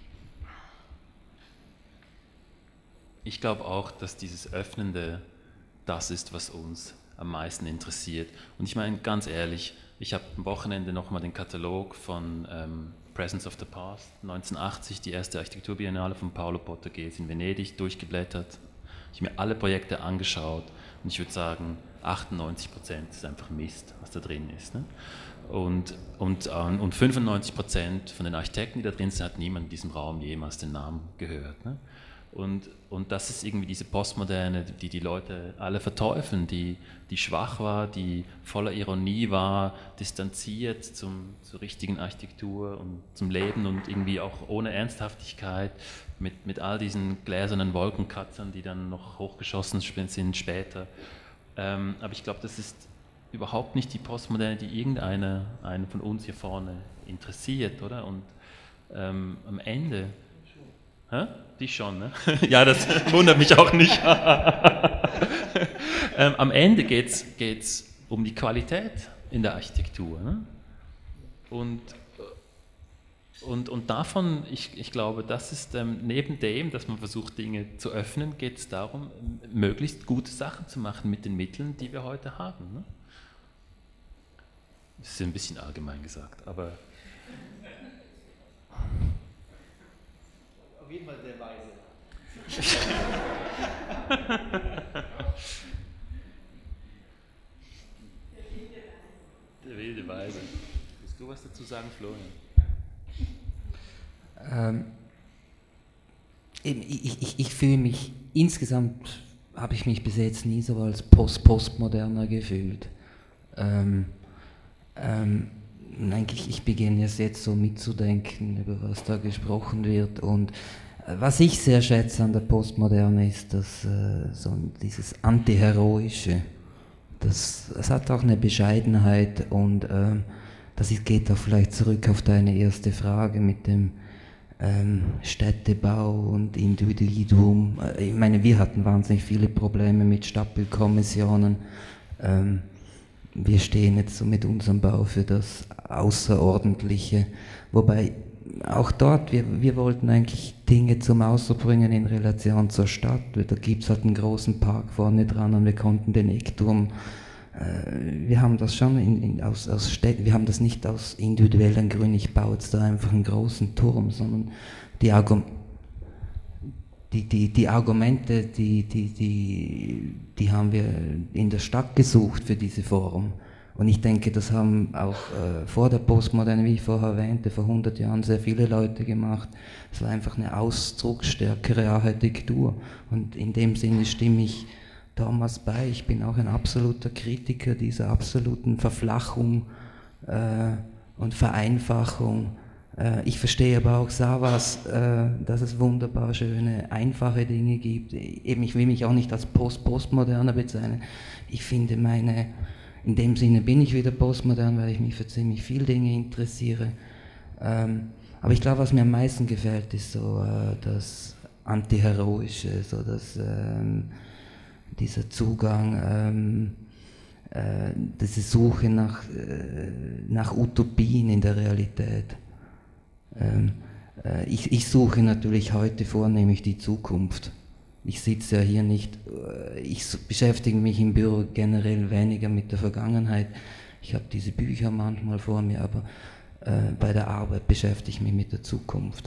Ich glaube auch, dass dieses Öffnende das ist, was uns am meisten interessiert. Und ich meine, ganz ehrlich, ich habe am Wochenende nochmal den Katalog von ähm, Presence of the Past, neunzehnhundertachtzig, die erste Architekturbiennale von Paolo Portoghesi in Venedig, durchgeblättert. Ich habe mir alle Projekte angeschaut und ich würde sagen, achtundneunzig Prozent ist einfach Mist, was da drin ist. Ne? Und, und, und fünfundneunzig Prozent von den Architekten, die da drin sind, hat niemand in diesem Raum jemals den Namen gehört. Ne? Und, und das ist irgendwie diese Postmoderne, die die Leute alle verteufeln, die, die schwach war, die voller Ironie war, distanziert zum, zur richtigen Architektur und zum Leben und irgendwie auch ohne Ernsthaftigkeit, mit, mit all diesen gläsernen Wolkenkratzern, die dann noch hochgeschossen sind später. Ähm, aber ich glaube, das ist überhaupt nicht die Postmoderne, die irgendeine einen von uns hier vorne interessiert, oder? Und ähm, am Ende... Hä? Die schon, ne? Ja, das wundert mich auch nicht. ähm, am Ende geht es um die Qualität in der Architektur. Ne? Und, und, und davon, ich, ich glaube, das ist ähm, neben dem, dass man versucht, Dinge zu öffnen, geht es darum, möglichst gute Sachen zu machen mit den Mitteln, die wir heute haben. Ne? Das ist ein bisschen allgemein gesagt, aber... Auf jeden Fall sehr weise. Der wilde Weise. Willst du was dazu sagen, Florian? Ähm, ich, ich, ich fühle mich, insgesamt habe ich mich bis jetzt nie so als Post-Postmoderner gefühlt. Ähm, ähm, eigentlich, ich beginne jetzt, jetzt so mitzudenken, über was da gesprochen wird, und was ich sehr schätze an der Postmoderne ist, dass äh, so dieses Antiheroische, das, das hat auch eine Bescheidenheit, und äh, das ist, geht auch vielleicht zurück auf deine erste Frage mit dem ähm, Städtebau und Individuum. Ich meine, wir hatten wahnsinnig viele Probleme mit Stadtbildkommissionen. Ähm, wir stehen jetzt so mit unserem Bau für das Außerordentliche, wobei auch dort, wir, wir wollten eigentlich Dinge zum Ausdruck bringen in Relation zur Stadt. Da gibt es halt einen großen Park vorne dran und wir konnten den Eckturm, äh, wir haben das schon in, in, aus, aus Städten, wir haben das nicht aus individuellen Gründen, ich baue jetzt da einfach einen großen Turm, sondern die, Argum die, die, die Argumente, die, die, die, die haben wir in der Stadt gesucht für diese Form. Und ich denke, das haben auch äh, vor der Postmoderne, wie ich vorher erwähnte, vor hundert Jahren sehr viele Leute gemacht. Es war einfach eine ausdrucksstärkere Architektur. Und in dem Sinne stimme ich Thomas bei. Ich bin auch ein absoluter Kritiker dieser absoluten Verflachung äh, und Vereinfachung. Äh, ich verstehe aber auch Savas, äh, dass es wunderbar schöne, einfache Dinge gibt. Eben, ich will mich auch nicht als Post-Postmoderner bezeichnen. Ich finde meine... In dem Sinne bin ich wieder postmodern, weil ich mich für ziemlich viele Dinge interessiere. Ähm, aber ich glaube, was mir am meisten gefällt, ist so äh, das Antiheroische, so das, ähm, dieser Zugang, ähm, äh, diese Suche nach, äh, nach Utopien in der Realität. Ähm, äh, ich, ich suche natürlich heute vornehmlich die Zukunft. Ich sitze ja hier nicht, äh, ich beschäftige mich im Büro generell weniger mit der Vergangenheit. Ich habe diese Bücher manchmal vor mir, aber äh, bei der Arbeit beschäftige ich mich mit der Zukunft.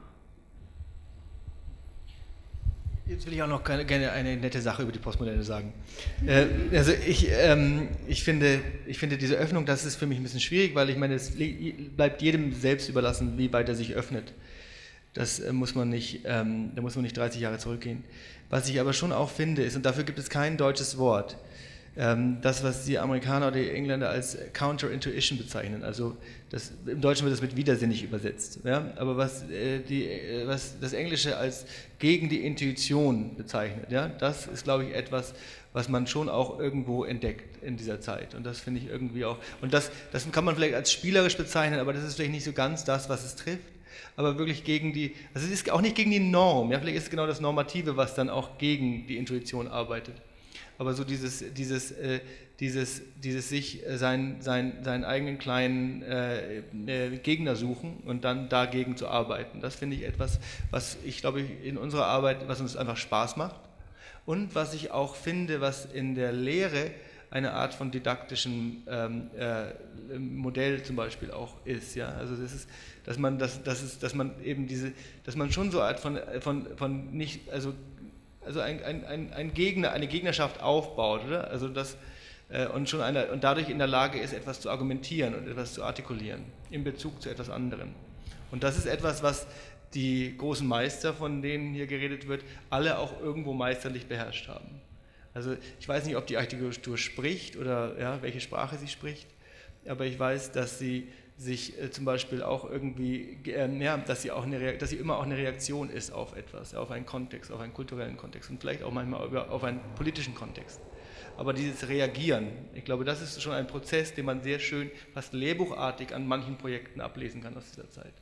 Jetzt will ich auch noch gerne eine nette Sache über die Postmoderne sagen. Äh, also ich, ähm, ich, finde, ich finde diese Öffnung, das ist für mich ein bisschen schwierig, weil ich meine, es bleibt jedem selbst überlassen, wie weit er sich öffnet. Das äh, muss man nicht, ähm, da muss man nicht dreißig Jahre zurückgehen. Was ich aber schon auch finde, ist, und dafür gibt es kein deutsches Wort, ähm, das, was die Amerikaner oder die Engländer als Counterintuition bezeichnen. Also das, im Deutschen wird das mit widersinnig übersetzt. Ja? Aber was, äh, die, äh, was das Englische als gegen die Intuition bezeichnet, ja? Das ist, glaube ich, etwas, was man schon auch irgendwo entdeckt in dieser Zeit. Und das finde ich irgendwie auch, und das, das kann man vielleicht als spielerisch bezeichnen, aber das ist vielleicht nicht so ganz das, was es trifft. Aber wirklich gegen die, also es ist auch nicht gegen die Norm, ja, vielleicht ist es genau das Normative, was dann auch gegen die Intuition arbeitet. Aber so dieses, dieses, äh, dieses, dieses sich äh, sein, sein, seinen eigenen kleinen äh, äh, Gegner suchen und dann dagegen zu arbeiten, das finde ich etwas, was ich glaube ich in unserer Arbeit, was uns einfach Spaß macht und was ich auch finde, was in der Lehre eine Art von didaktischem ähm, äh, Modell zum Beispiel auch ist, ja, also das ist, dass man, das, das ist, dass man eben diese, dass man schon so eine Art von, von, von nicht, also, also ein, ein, ein Gegner, eine Gegnerschaft aufbaut, oder? Also das, äh, und schon eine, und dadurch in der Lage ist, etwas zu argumentieren und etwas zu artikulieren in Bezug zu etwas anderem. Und das ist etwas, was die großen Meister, von denen hier geredet wird, alle auch irgendwo meisterlich beherrscht haben. Also ich weiß nicht, ob die Architektur spricht oder ja, welche Sprache sie spricht, aber ich weiß, dass sie sich äh, zum Beispiel auch irgendwie, äh, ja, dass sie, auch eine, dass sie immer auch eine Reaktion ist auf etwas, auf einen Kontext, auf einen kulturellen Kontext und vielleicht auch manchmal über, auf einen politischen Kontext. Aber dieses Reagieren, ich glaube, das ist schon ein Prozess, den man sehr schön, fast lehrbuchartig an manchen Projekten ablesen kann aus dieser Zeit.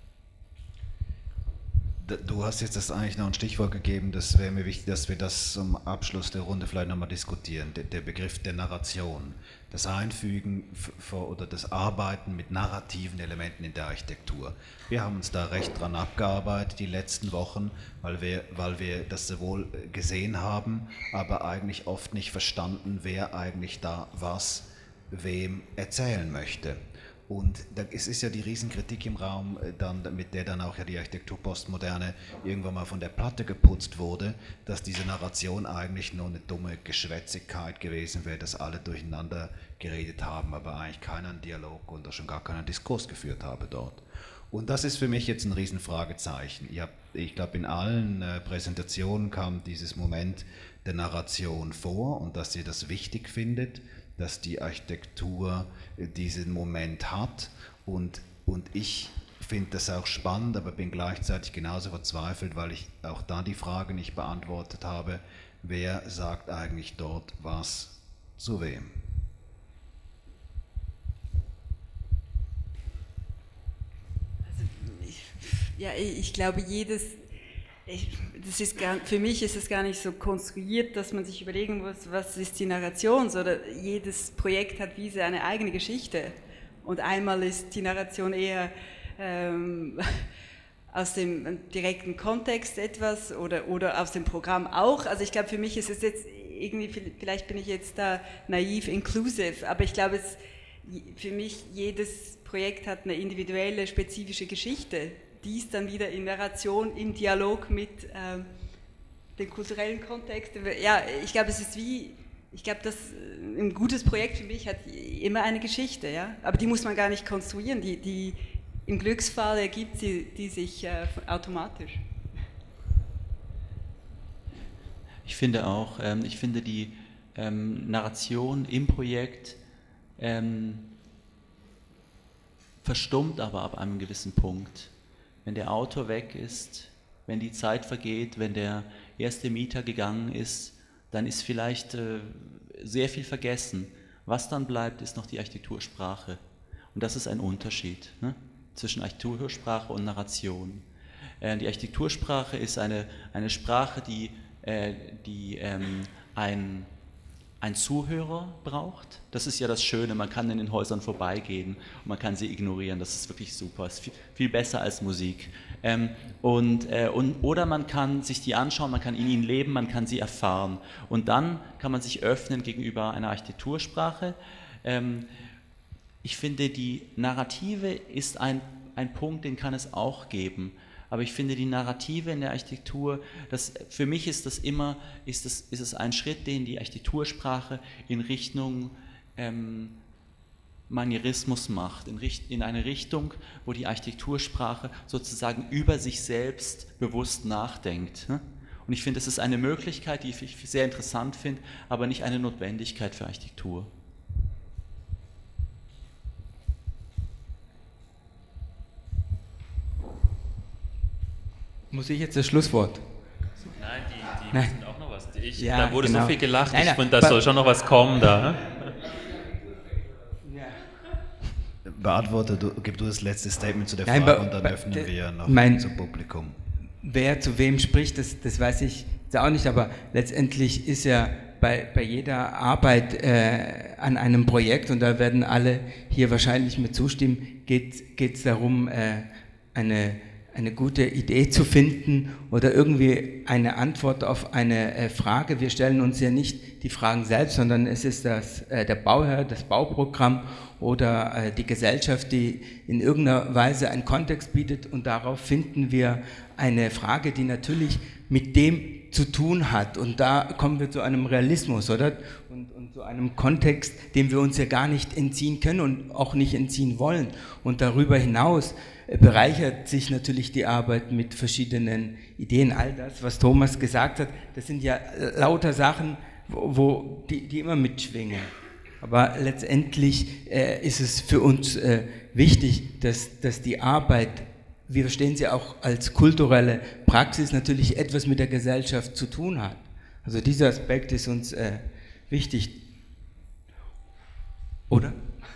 Du hast jetzt das eigentlich noch ein Stichwort gegeben, das wäre mir wichtig, dass wir das zum Abschluss der Runde vielleicht nochmal diskutieren, der, der Begriff der Narration, das Einfügen oder das Arbeiten mit narrativen Elementen in der Architektur. Wir haben uns da recht dran abgearbeitet die letzten Wochen, weil wir, weil wir das sowohl gesehen haben, aber eigentlich oft nicht verstanden, wer eigentlich da was wem erzählen möchte. Und da, es ist ja die Riesenkritik im Raum, dann, mit der dann auch ja die Architektur Postmoderne irgendwann mal von der Platte geputzt wurde, dass diese Narration eigentlich nur eine dumme Geschwätzigkeit gewesen wäre, dass alle durcheinander geredet haben, aber eigentlich keinen Dialog und auch schon gar keinen Diskurs geführt habe dort. Und das ist für mich jetzt ein Riesenfragezeichen. Ich, ich glaube, in allen äh, Präsentationen kam dieses Moment der Narration vor und dass ihr das wichtig findet, dass die Architektur diesen Moment hat und, und ich finde das auch spannend, aber bin gleichzeitig genauso verzweifelt, weil ich auch da die Frage nicht beantwortet habe, wer sagt eigentlich dort was zu wem? Also ich, ja, ich glaube, jedes Ich, das ist gar, für mich ist es gar nicht so konstruiert, dass man sich überlegen muss, was ist die Narration, sondern jedes Projekt hat wie seine eigene Geschichte. Und einmal ist die Narration eher ähm, aus dem direkten Kontext etwas oder, oder aus dem Programm auch. Also ich glaube, für mich ist es jetzt irgendwie, vielleicht bin ich jetzt da naiv, inclusive, aber ich glaube, es, für mich jedes Projekt hat eine individuelle, spezifische Geschichte. Dies dann wieder in Narration, im Dialog mit ähm, dem kulturellen Kontext. Ja, ich glaube, es ist wie, ich glaube, dass ein gutes Projekt für mich hat immer eine Geschichte, ja, aber die muss man gar nicht konstruieren, die, die im Glücksfall ergibt sie die sich äh, automatisch. Ich finde auch, ähm, ich finde die ähm, Narration im Projekt ähm, verstummt aber ab einem gewissen Punkt. Wenn der Autor weg ist, wenn die Zeit vergeht, wenn der erste Mieter gegangen ist, dann ist vielleicht äh, sehr viel vergessen. Was dann bleibt, ist noch die Architektursprache. Und das ist ein Unterschied, ne, zwischen Architektursprache und Narration. Äh, die Architektursprache ist eine, eine Sprache, die, äh, die ähm, ein, einen Zuhörer braucht. Das ist ja das Schöne, man kann in den Häusern vorbeigehen und man kann sie ignorieren, das ist wirklich super, das ist viel, viel besser als Musik. Ähm, und, äh, und, oder man kann sich die anschauen, man kann in ihnen leben, man kann sie erfahren. Und dann kann man sich öffnen gegenüber einer Architektursprache. Ähm, ich finde, die Narrative ist ein, ein Punkt, den kann es auch geben. Aber ich finde, die Narrative in der Architektur, das, für mich ist das immer, ist es, ist es ein Schritt, den die Architektursprache in Richtung ähm, Manierismus macht, in, Richt, in eine Richtung, wo die Architektursprache sozusagen über sich selbst bewusst nachdenkt. Ne? Und ich finde, es ist eine Möglichkeit, die ich sehr interessant finde, aber nicht eine Notwendigkeit für Architektur. Muss ich jetzt das Schlusswort? Nein, die, die Nein. müssen auch noch was. Ich, Ja, da wurde genau. so viel gelacht, Nein, ich nein, finde, da aber- soll schon noch was kommen da. Beantworte, du, gib du das letzte Statement zu der Nein, Frage aber- und dann aber- öffnen wir noch mein- zum Publikum. Wer zu wem spricht, das, das weiß ich jetzt auch nicht, aber letztendlich ist ja bei, bei jeder Arbeit äh, an einem Projekt, und da werden alle hier wahrscheinlich mit zustimmen, geht es darum, äh, eine, eine gute Idee zu finden oder irgendwie eine Antwort auf eine äh, Frage. Wir stellen uns ja nicht die Fragen selbst, sondern es ist das, äh, der Bauherr, das Bauprogramm oder äh, die Gesellschaft, die in irgendeiner Weise einen Kontext bietet, und darauf finden wir eine Frage, die natürlich mit dem zu tun hat, und da kommen wir zu einem Realismus, oder? Und, und zu einem Kontext, dem wir uns ja gar nicht entziehen können und auch nicht entziehen wollen. Und darüber hinaus bereichert sich natürlich die Arbeit mit verschiedenen Ideen. All das, was Thomas gesagt hat, das sind ja lauter Sachen, wo, wo die, die immer mitschwingen. Aber letztendlich äh, ist es für uns äh, wichtig, dass, dass die Arbeit, wir verstehen sie auch als kulturelle Praxis, natürlich etwas mit der Gesellschaft zu tun hat. Also dieser Aspekt ist uns äh, wichtig. Oder?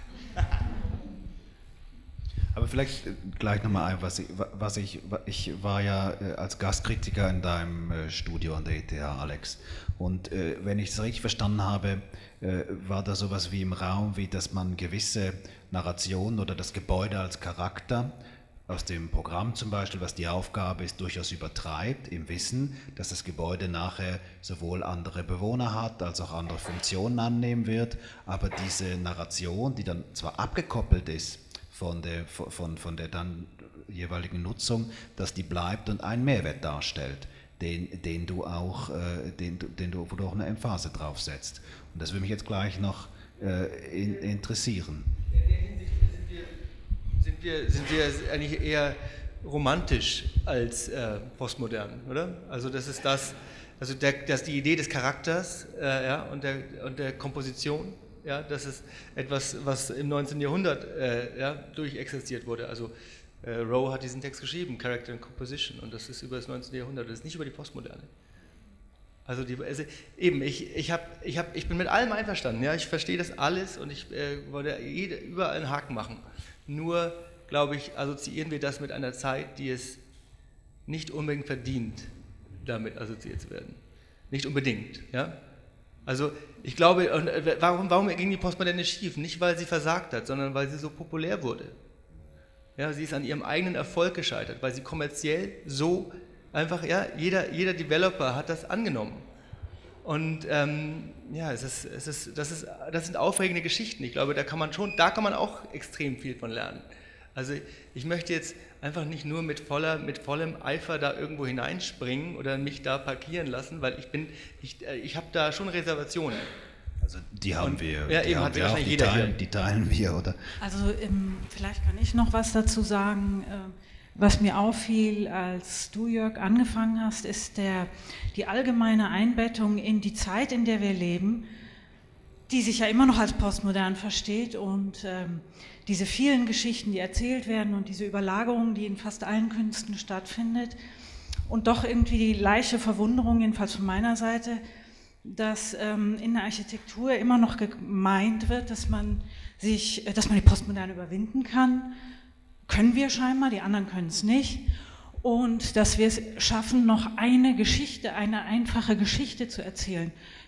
Aber vielleicht gleich nochmal ein, was ich, was ich, ich war ja als Gastkritiker in deinem Studio an der E T H, Alex. Und äh, wenn ich es richtig verstanden habe, äh, war da sowas wie im Raum, wie dass man gewisse Narrationen oder das Gebäude als Charakter aus dem Programm zum Beispiel, was die Aufgabe ist, durchaus übertreibt, im Wissen, dass das Gebäude nachher sowohl andere Bewohner hat, als auch andere Funktionen annehmen wird, aber diese Narration, die dann zwar abgekoppelt ist von der, von, von der dann jeweiligen Nutzung, dass die bleibt und einen Mehrwert darstellt, den, den du auch, äh, den, den du, wo du auch eine Emphase draufsetzt. Und das würde mich jetzt gleich noch äh, in, interessieren. Sind wir, sind wir eigentlich eher romantisch als äh, postmodern, oder? Also das ist das, also der, das die Idee des Charakters äh, ja, und, der, und der Komposition, ja, das ist etwas, was im neunzehnten Jahrhundert äh, ja, durchexerziert wurde. Also äh, Rowe hat diesen Text geschrieben, Character and Composition, und das ist über das neunzehnte Jahrhundert, das ist nicht über die Postmoderne. Also, die, also eben, ich, ich, hab, ich, hab, ich bin mit allem einverstanden, ja, ich verstehe das alles und ich äh, wollte jede, überall einen Haken machen. Nur, glaube ich, assoziieren wir das mit einer Zeit, die es nicht unbedingt verdient, damit assoziiert zu werden. Nicht unbedingt, ja. Also ich glaube, und warum, warum ging die Postmoderne schief? Nicht, weil sie versagt hat, sondern weil sie so populär wurde. Ja, sie ist an ihrem eigenen Erfolg gescheitert, weil sie kommerziell so einfach, ja, jeder, jeder Developer hat das angenommen. Und ähm, ja, es ist, es ist, das, ist, das sind aufregende Geschichten. Ich glaube, da kann man schon, da kann man auch extrem viel von lernen. Also ich möchte jetzt einfach nicht nur mit, voller, mit vollem Eifer da irgendwo hineinspringen oder mich da parkieren lassen, weil ich bin, ich, ich habe da schon Reservationen. Also die haben Und, wir, ja, die, eben, haben hat wir auch, wahrscheinlich die, jeder teilen, hier. die teilen wir, oder? Also ähm, vielleicht kann ich noch was dazu sagen. Äh, was mir auffiel, als du, Jörg, angefangen hast, ist der, die allgemeine Einbettung in die Zeit, in der wir leben, die sich ja immer noch als postmodern versteht, und ähm, diese vielen Geschichten, die erzählt werden, und diese Überlagerung, die in fast allen Künsten stattfindet, und doch irgendwie die leichte Verwunderung, jedenfalls von meiner Seite, dass ähm, in der Architektur immer noch gemeint wird, dass man sich, dass man die Postmoderne überwinden kann. Können wir scheinbar, die anderen können es nicht. Und dass wir es schaffen, noch eine Geschichte, eine einfache Geschichte zu erzählen.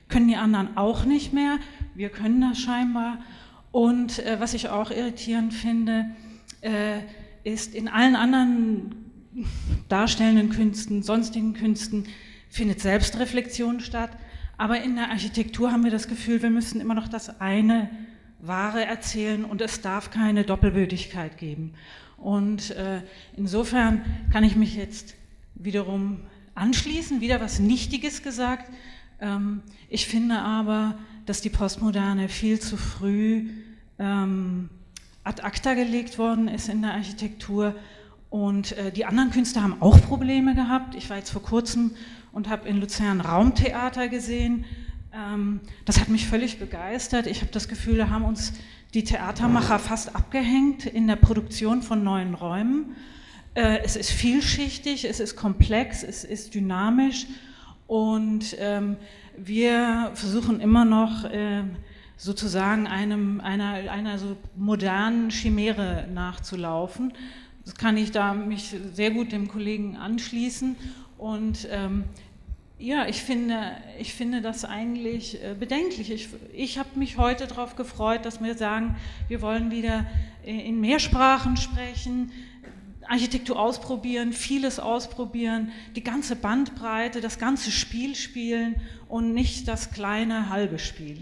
können die anderen auch nicht mehr. Wir können das scheinbar. Und äh, was ich auch irritierend finde, äh, ist, in allen anderen darstellenden Künsten, sonstigen Künsten findet Selbstreflexion statt. Aber in der Architektur haben wir das Gefühl, wir müssen immer noch das eine Wahre erzählen und es darf keine Doppelbödigkeit geben. Und äh, insofern kann ich mich jetzt wiederum anschließen, wieder was Nichtiges gesagt. Ähm, ich finde aber, dass die Postmoderne viel zu früh ähm, ad acta gelegt worden ist in der Architektur. Und äh, die anderen Künstler haben auch Probleme gehabt. Ich war jetzt vor kurzem und habe in Luzern Raumtheater gesehen. Ähm, das hat mich völlig begeistert. Ich habe das Gefühl, da haben uns die Theatermacher fast abgehängt in der Produktion von neuen Räumen. Äh, es ist vielschichtig, es ist komplex, es ist dynamisch und ähm, wir versuchen immer noch äh, sozusagen einem, einer, einer so modernen Chimäre nachzulaufen. Das kann ich da mich sehr gut dem Kollegen anschließen und ähm, ja, ich finde, ich finde das eigentlich äh, bedenklich. Ich, ich habe mich heute darauf gefreut, dass wir sagen, wir wollen wieder in mehr Sprachen sprechen, Architektur ausprobieren, vieles ausprobieren, die ganze Bandbreite, das ganze Spiel spielen und nicht das kleine halbe Spiel.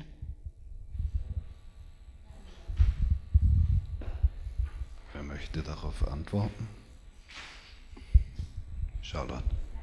Wer möchte darauf antworten? Charlotte.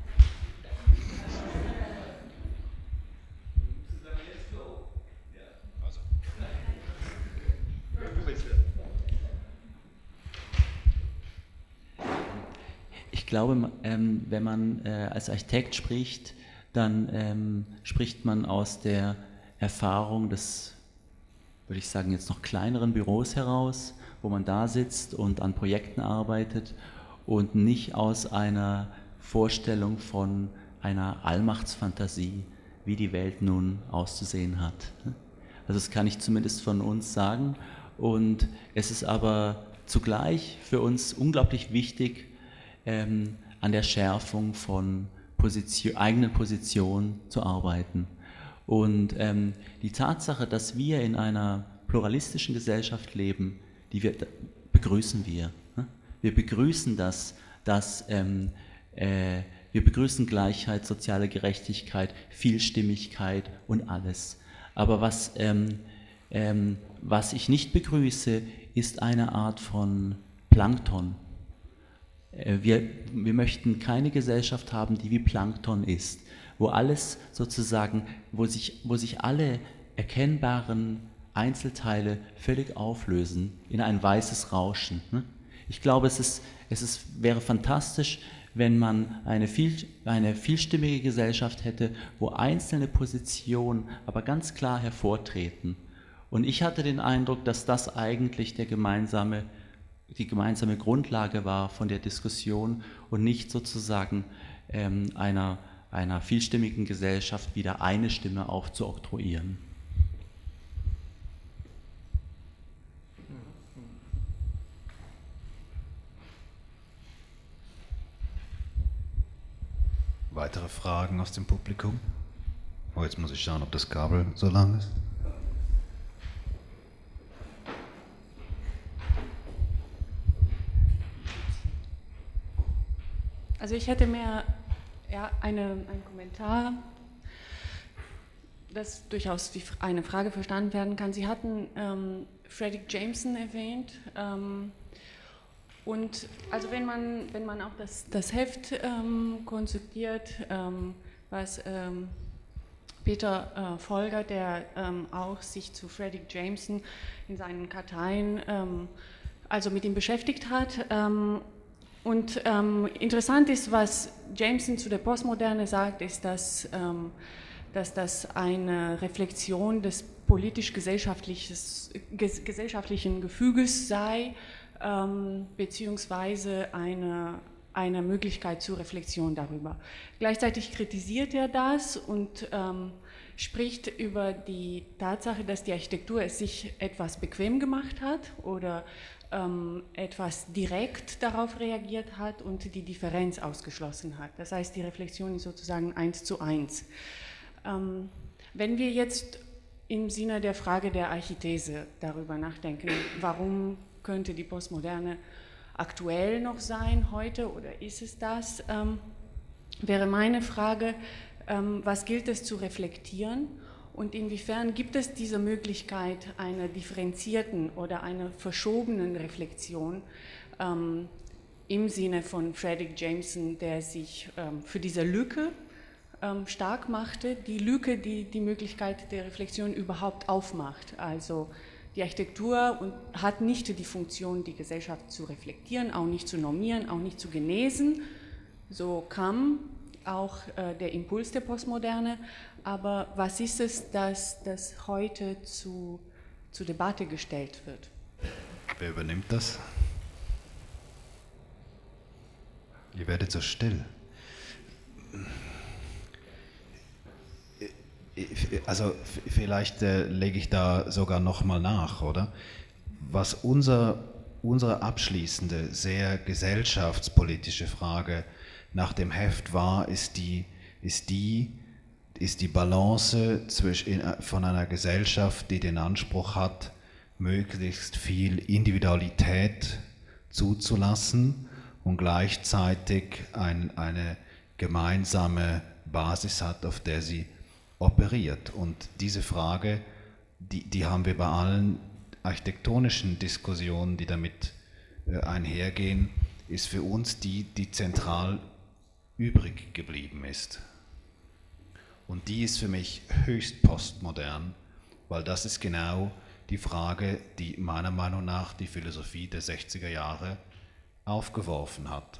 Ich glaube, ähm, wenn man äh, als Architekt spricht, dann ähm, spricht man aus der Erfahrung des, würde ich sagen, jetzt noch kleineren Büros heraus, wo man da sitzt und an Projekten arbeitet und nicht aus einer Vorstellung von einer Allmachtsfantasie, wie die Welt nun auszusehen hat. Also das kann ich zumindest von uns sagen und es ist aber zugleich für uns unglaublich wichtig, ähm, an der Schärfung von Position, eigenen Positionen zu arbeiten. Und ähm, die Tatsache, dass wir in einer pluralistischen Gesellschaft leben, die wir, begrüßen wir. Ne? Wir begrüßen das, dass ähm, äh, wir begrüßen Gleichheit, soziale Gerechtigkeit, Vielstimmigkeit und alles. Aber was, ähm, ähm, was ich nicht begrüße, ist eine Art von Plankton. Wir, wir möchten keine Gesellschaft haben, die wie Plankton ist, wo alles sozusagen, wo sich, wo sich alle erkennbaren Einzelteile völlig auflösen in ein weißes Rauschen. Ich glaube, es, ist, es ist, wäre fantastisch, wenn man eine, viel, eine vielstimmige Gesellschaft hätte, wo einzelne Positionen aber ganz klar hervortreten. Und ich hatte den Eindruck, dass das eigentlich der gemeinsame die gemeinsame Grundlage war von der Diskussion und nicht sozusagen ähm, einer, einer vielstimmigen Gesellschaft wieder eine Stimme aufzuoktroyieren. Weitere Fragen aus dem Publikum? Oh, jetzt muss ich schauen, ob das Kabel so lang ist. Also ich hätte mehr ja, eine, einen Kommentar, dass durchaus die, eine Frage verstanden werden kann. Sie hatten ähm, Fredric Jameson erwähnt ähm, und also wenn man, wenn man auch das, das Heft ähm, konsultiert, ähm, was ähm, Peter äh, Folger, der ähm, auch sich zu Fredric Jameson in seinen Karteien ähm, also mit ihm beschäftigt hat, ähm, und ähm, interessant ist, was Jameson zu der Postmoderne sagt, ist, dass, ähm, dass das eine Reflexion des politisch-gesellschaftlichen Gefüges sei, ähm, beziehungsweise eine, eine Möglichkeit zur Reflexion darüber. Gleichzeitig kritisiert er das und ähm, spricht über die Tatsache, dass die Architektur es sich etwas bequem gemacht hat oder etwas direkt darauf reagiert hat und die Differenz ausgeschlossen hat. Das heißt, die Reflexion ist sozusagen eins zu eins. Wenn wir jetzt im Sinne der Frage der Archithese darüber nachdenken, warum könnte die Postmoderne aktuell noch sein heute oder ist es das, ähm, wäre meine Frage, ähm, was gilt es zu reflektieren und inwiefern gibt es diese Möglichkeit einer differenzierten oder einer verschobenen Reflexion ähm, im Sinne von Fredric Jameson, der sich ähm, für diese Lücke ähm, stark machte, die Lücke, die die Möglichkeit der Reflexion überhaupt aufmacht. Also die Architektur und hat nicht die Funktion, die Gesellschaft zu reflektieren, auch nicht zu normieren, auch nicht zu genesen. So kam auch äh, der Impuls der Postmoderne. Aber was ist es, dass das heute zu, zur Debatte gestellt wird? Wer übernimmt das? Ihr werdet so still. Also vielleicht äh, lege ich da sogar nochmal nach, oder? Was unser, unsere abschließende, sehr gesellschaftspolitische Frage nach dem Heft war, ist die, ist die, ist die Balance zwischen, von einer Gesellschaft, die den Anspruch hat, möglichst viel Individualität zuzulassen und gleichzeitig ein, eine gemeinsame Basis hat, auf der sie operiert. Und diese Frage, die, die haben wir bei allen architektonischen Diskussionen, die damit äh, einhergehen, ist für uns die, die zentral übrig geblieben ist. Und die ist für mich höchst postmodern, weil das ist genau die Frage, die meiner Meinung nach die Philosophie der sechziger Jahre aufgeworfen hat.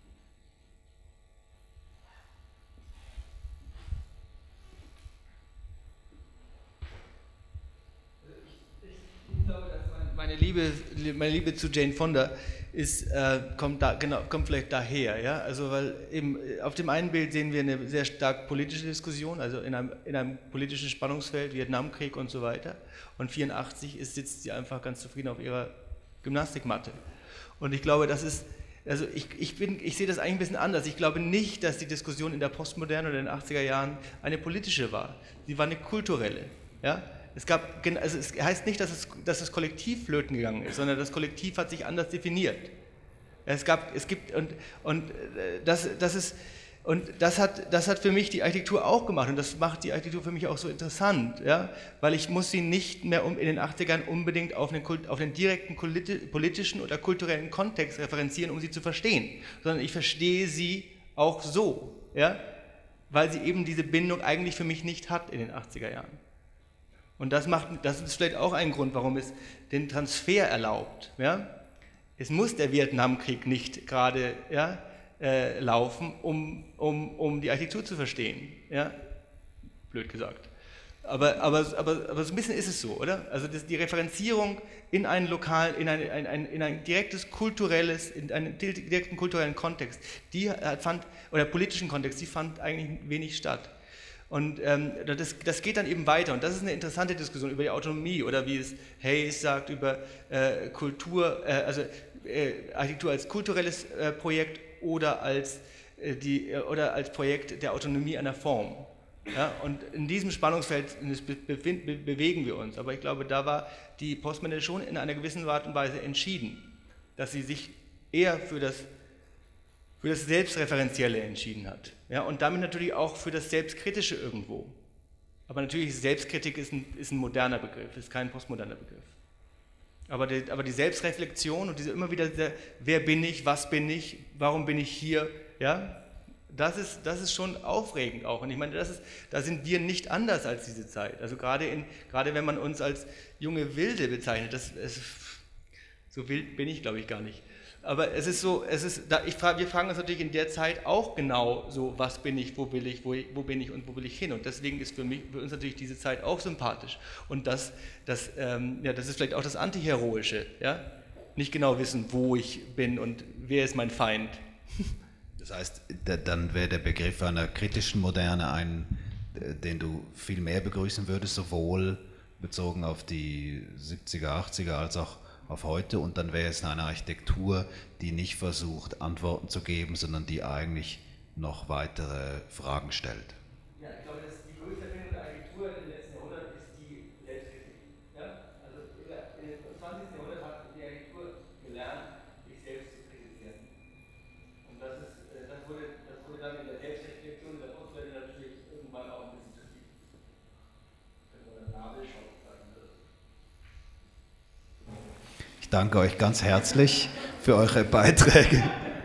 Ich glaube, dass meine Liebe, meine Liebe zu Jane Fonda ist, äh, kommt, da, genau, kommt vielleicht daher. Ja? Also, weil eben auf dem einen Bild sehen wir eine sehr stark politische Diskussion, also in einem, in einem politischen Spannungsfeld, Vietnamkrieg und so weiter. Und vierundachtzig ist, sitzt sie einfach ganz zufrieden auf ihrer Gymnastikmatte. Und ich glaube, das ist, also ich, ich, bin, ich sehe das eigentlich ein bisschen anders. Ich glaube nicht, dass die Diskussion in der Postmoderne oder in den achtziger Jahren eine politische war. Sie war eine kulturelle. Ja? Es, gab, also es heißt nicht, dass, es, dass das Kollektiv flöten gegangen ist, sondern das Kollektiv hat sich anders definiert. Es gab, es gibt, und, und, das, das, ist, und das, hat, das hat für mich die Architektur auch gemacht und das macht die Architektur für mich auch so interessant, ja? Weil ich muss sie nicht mehr um, in den achtzigern unbedingt auf den, auf den direkten politischen oder kulturellen Kontext referenzieren, um sie zu verstehen, sondern ich verstehe sie auch so, ja? Weil sie eben diese Bindung eigentlich für mich nicht hat in den achtziger Jahren. Und das, macht, das ist vielleicht auch ein Grund, warum es den Transfer erlaubt. Ja? Es muss der Vietnamkrieg nicht gerade ja, äh, laufen, um, um, um die Architektur zu verstehen. Ja? Blöd gesagt. Aber, aber, aber, aber so ein bisschen ist es so, oder? Also das, die Referenzierung in ein Lokal, in ein, ein, ein, in ein direktes kulturelles, in einen direkten kulturellen Kontext, die fand, oder politischen Kontext, die fand eigentlich wenig statt. Und ähm, das, das geht dann eben weiter und das ist eine interessante Diskussion über die Autonomie oder wie es Hayes sagt über äh, Kultur, äh, also äh, Architektur als kulturelles äh, Projekt oder als, äh, die, oder als Projekt der Autonomie einer Form. Ja? Und in diesem Spannungsfeld be be bewegen wir uns, aber ich glaube, da war die Postmoderne schon in einer gewissen Art und Weise entschieden, dass sie sich eher für das für das Selbstreferenzielle entschieden hat. Ja, und damit natürlich auch für das Selbstkritische irgendwo. Aber natürlich, Selbstkritik ist ein, ist ein moderner Begriff, ist kein postmoderner Begriff. Aber die, aber die Selbstreflexion und diese immer wieder, dieser, wer bin ich, was bin ich, warum bin ich hier, ja, das ist, das ist schon aufregend auch. Und ich meine, das ist, da sind wir nicht anders als diese Zeit. Also gerade, in, gerade wenn man uns als junge Wilde bezeichnet, das, es, so wild bin ich, glaube ich, gar nicht. Aber es ist so, es ist, da, ich frage, wir fragen uns natürlich in der Zeit auch genau so, was bin ich, wo will ich, wo, wo bin ich und wo will ich hin. Und deswegen ist für, mich, für uns natürlich diese Zeit auch sympathisch. Und das, das, ähm, ja, das ist vielleicht auch das Antiheroische, ja? Nicht genau wissen, wo ich bin und wer ist mein Feind. Das heißt, dann wäre der Begriff einer kritischen Moderne ein, den du viel mehr begrüßen würdest, sowohl bezogen auf die siebziger, achtziger als auch auf heute, und dann wäre es eine Architektur, die nicht versucht, Antworten zu geben, sondern die eigentlich noch weitere Fragen stellt. Ja, ich glaube, das ist die größte Erfindung der Architektur danke euch ganz herzlich für eure Beiträge.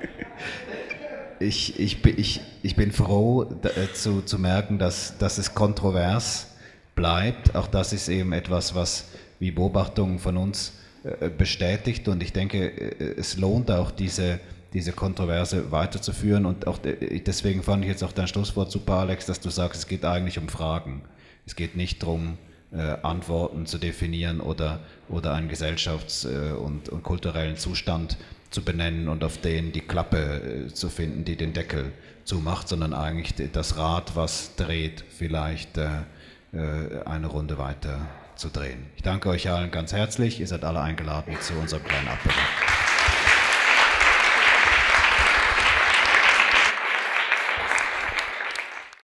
Ich, ich, ich, ich bin froh äh, zu, zu merken, dass, dass es kontrovers bleibt. Auch das ist eben etwas, was wie Beobachtungen von uns äh, bestätigt. Und ich denke, äh, es lohnt auch, diese, diese Kontroverse weiterzuführen. Und auch äh, deswegen fand ich jetzt auch dein Schlusswort super, Alex, dass du sagst, es geht eigentlich um Fragen. Es geht nicht darum, äh, Antworten zu definieren oder, oder einen gesellschafts- äh, und, und kulturellen Zustand zu benennen und auf den die Klappe äh, zu finden, die den Deckel zumacht, sondern eigentlich das Rad, was dreht, vielleicht äh, äh, eine Runde weiter zu drehen. Ich danke euch allen ganz herzlich. Ihr seid alle eingeladen zu unserem kleinen Apparat.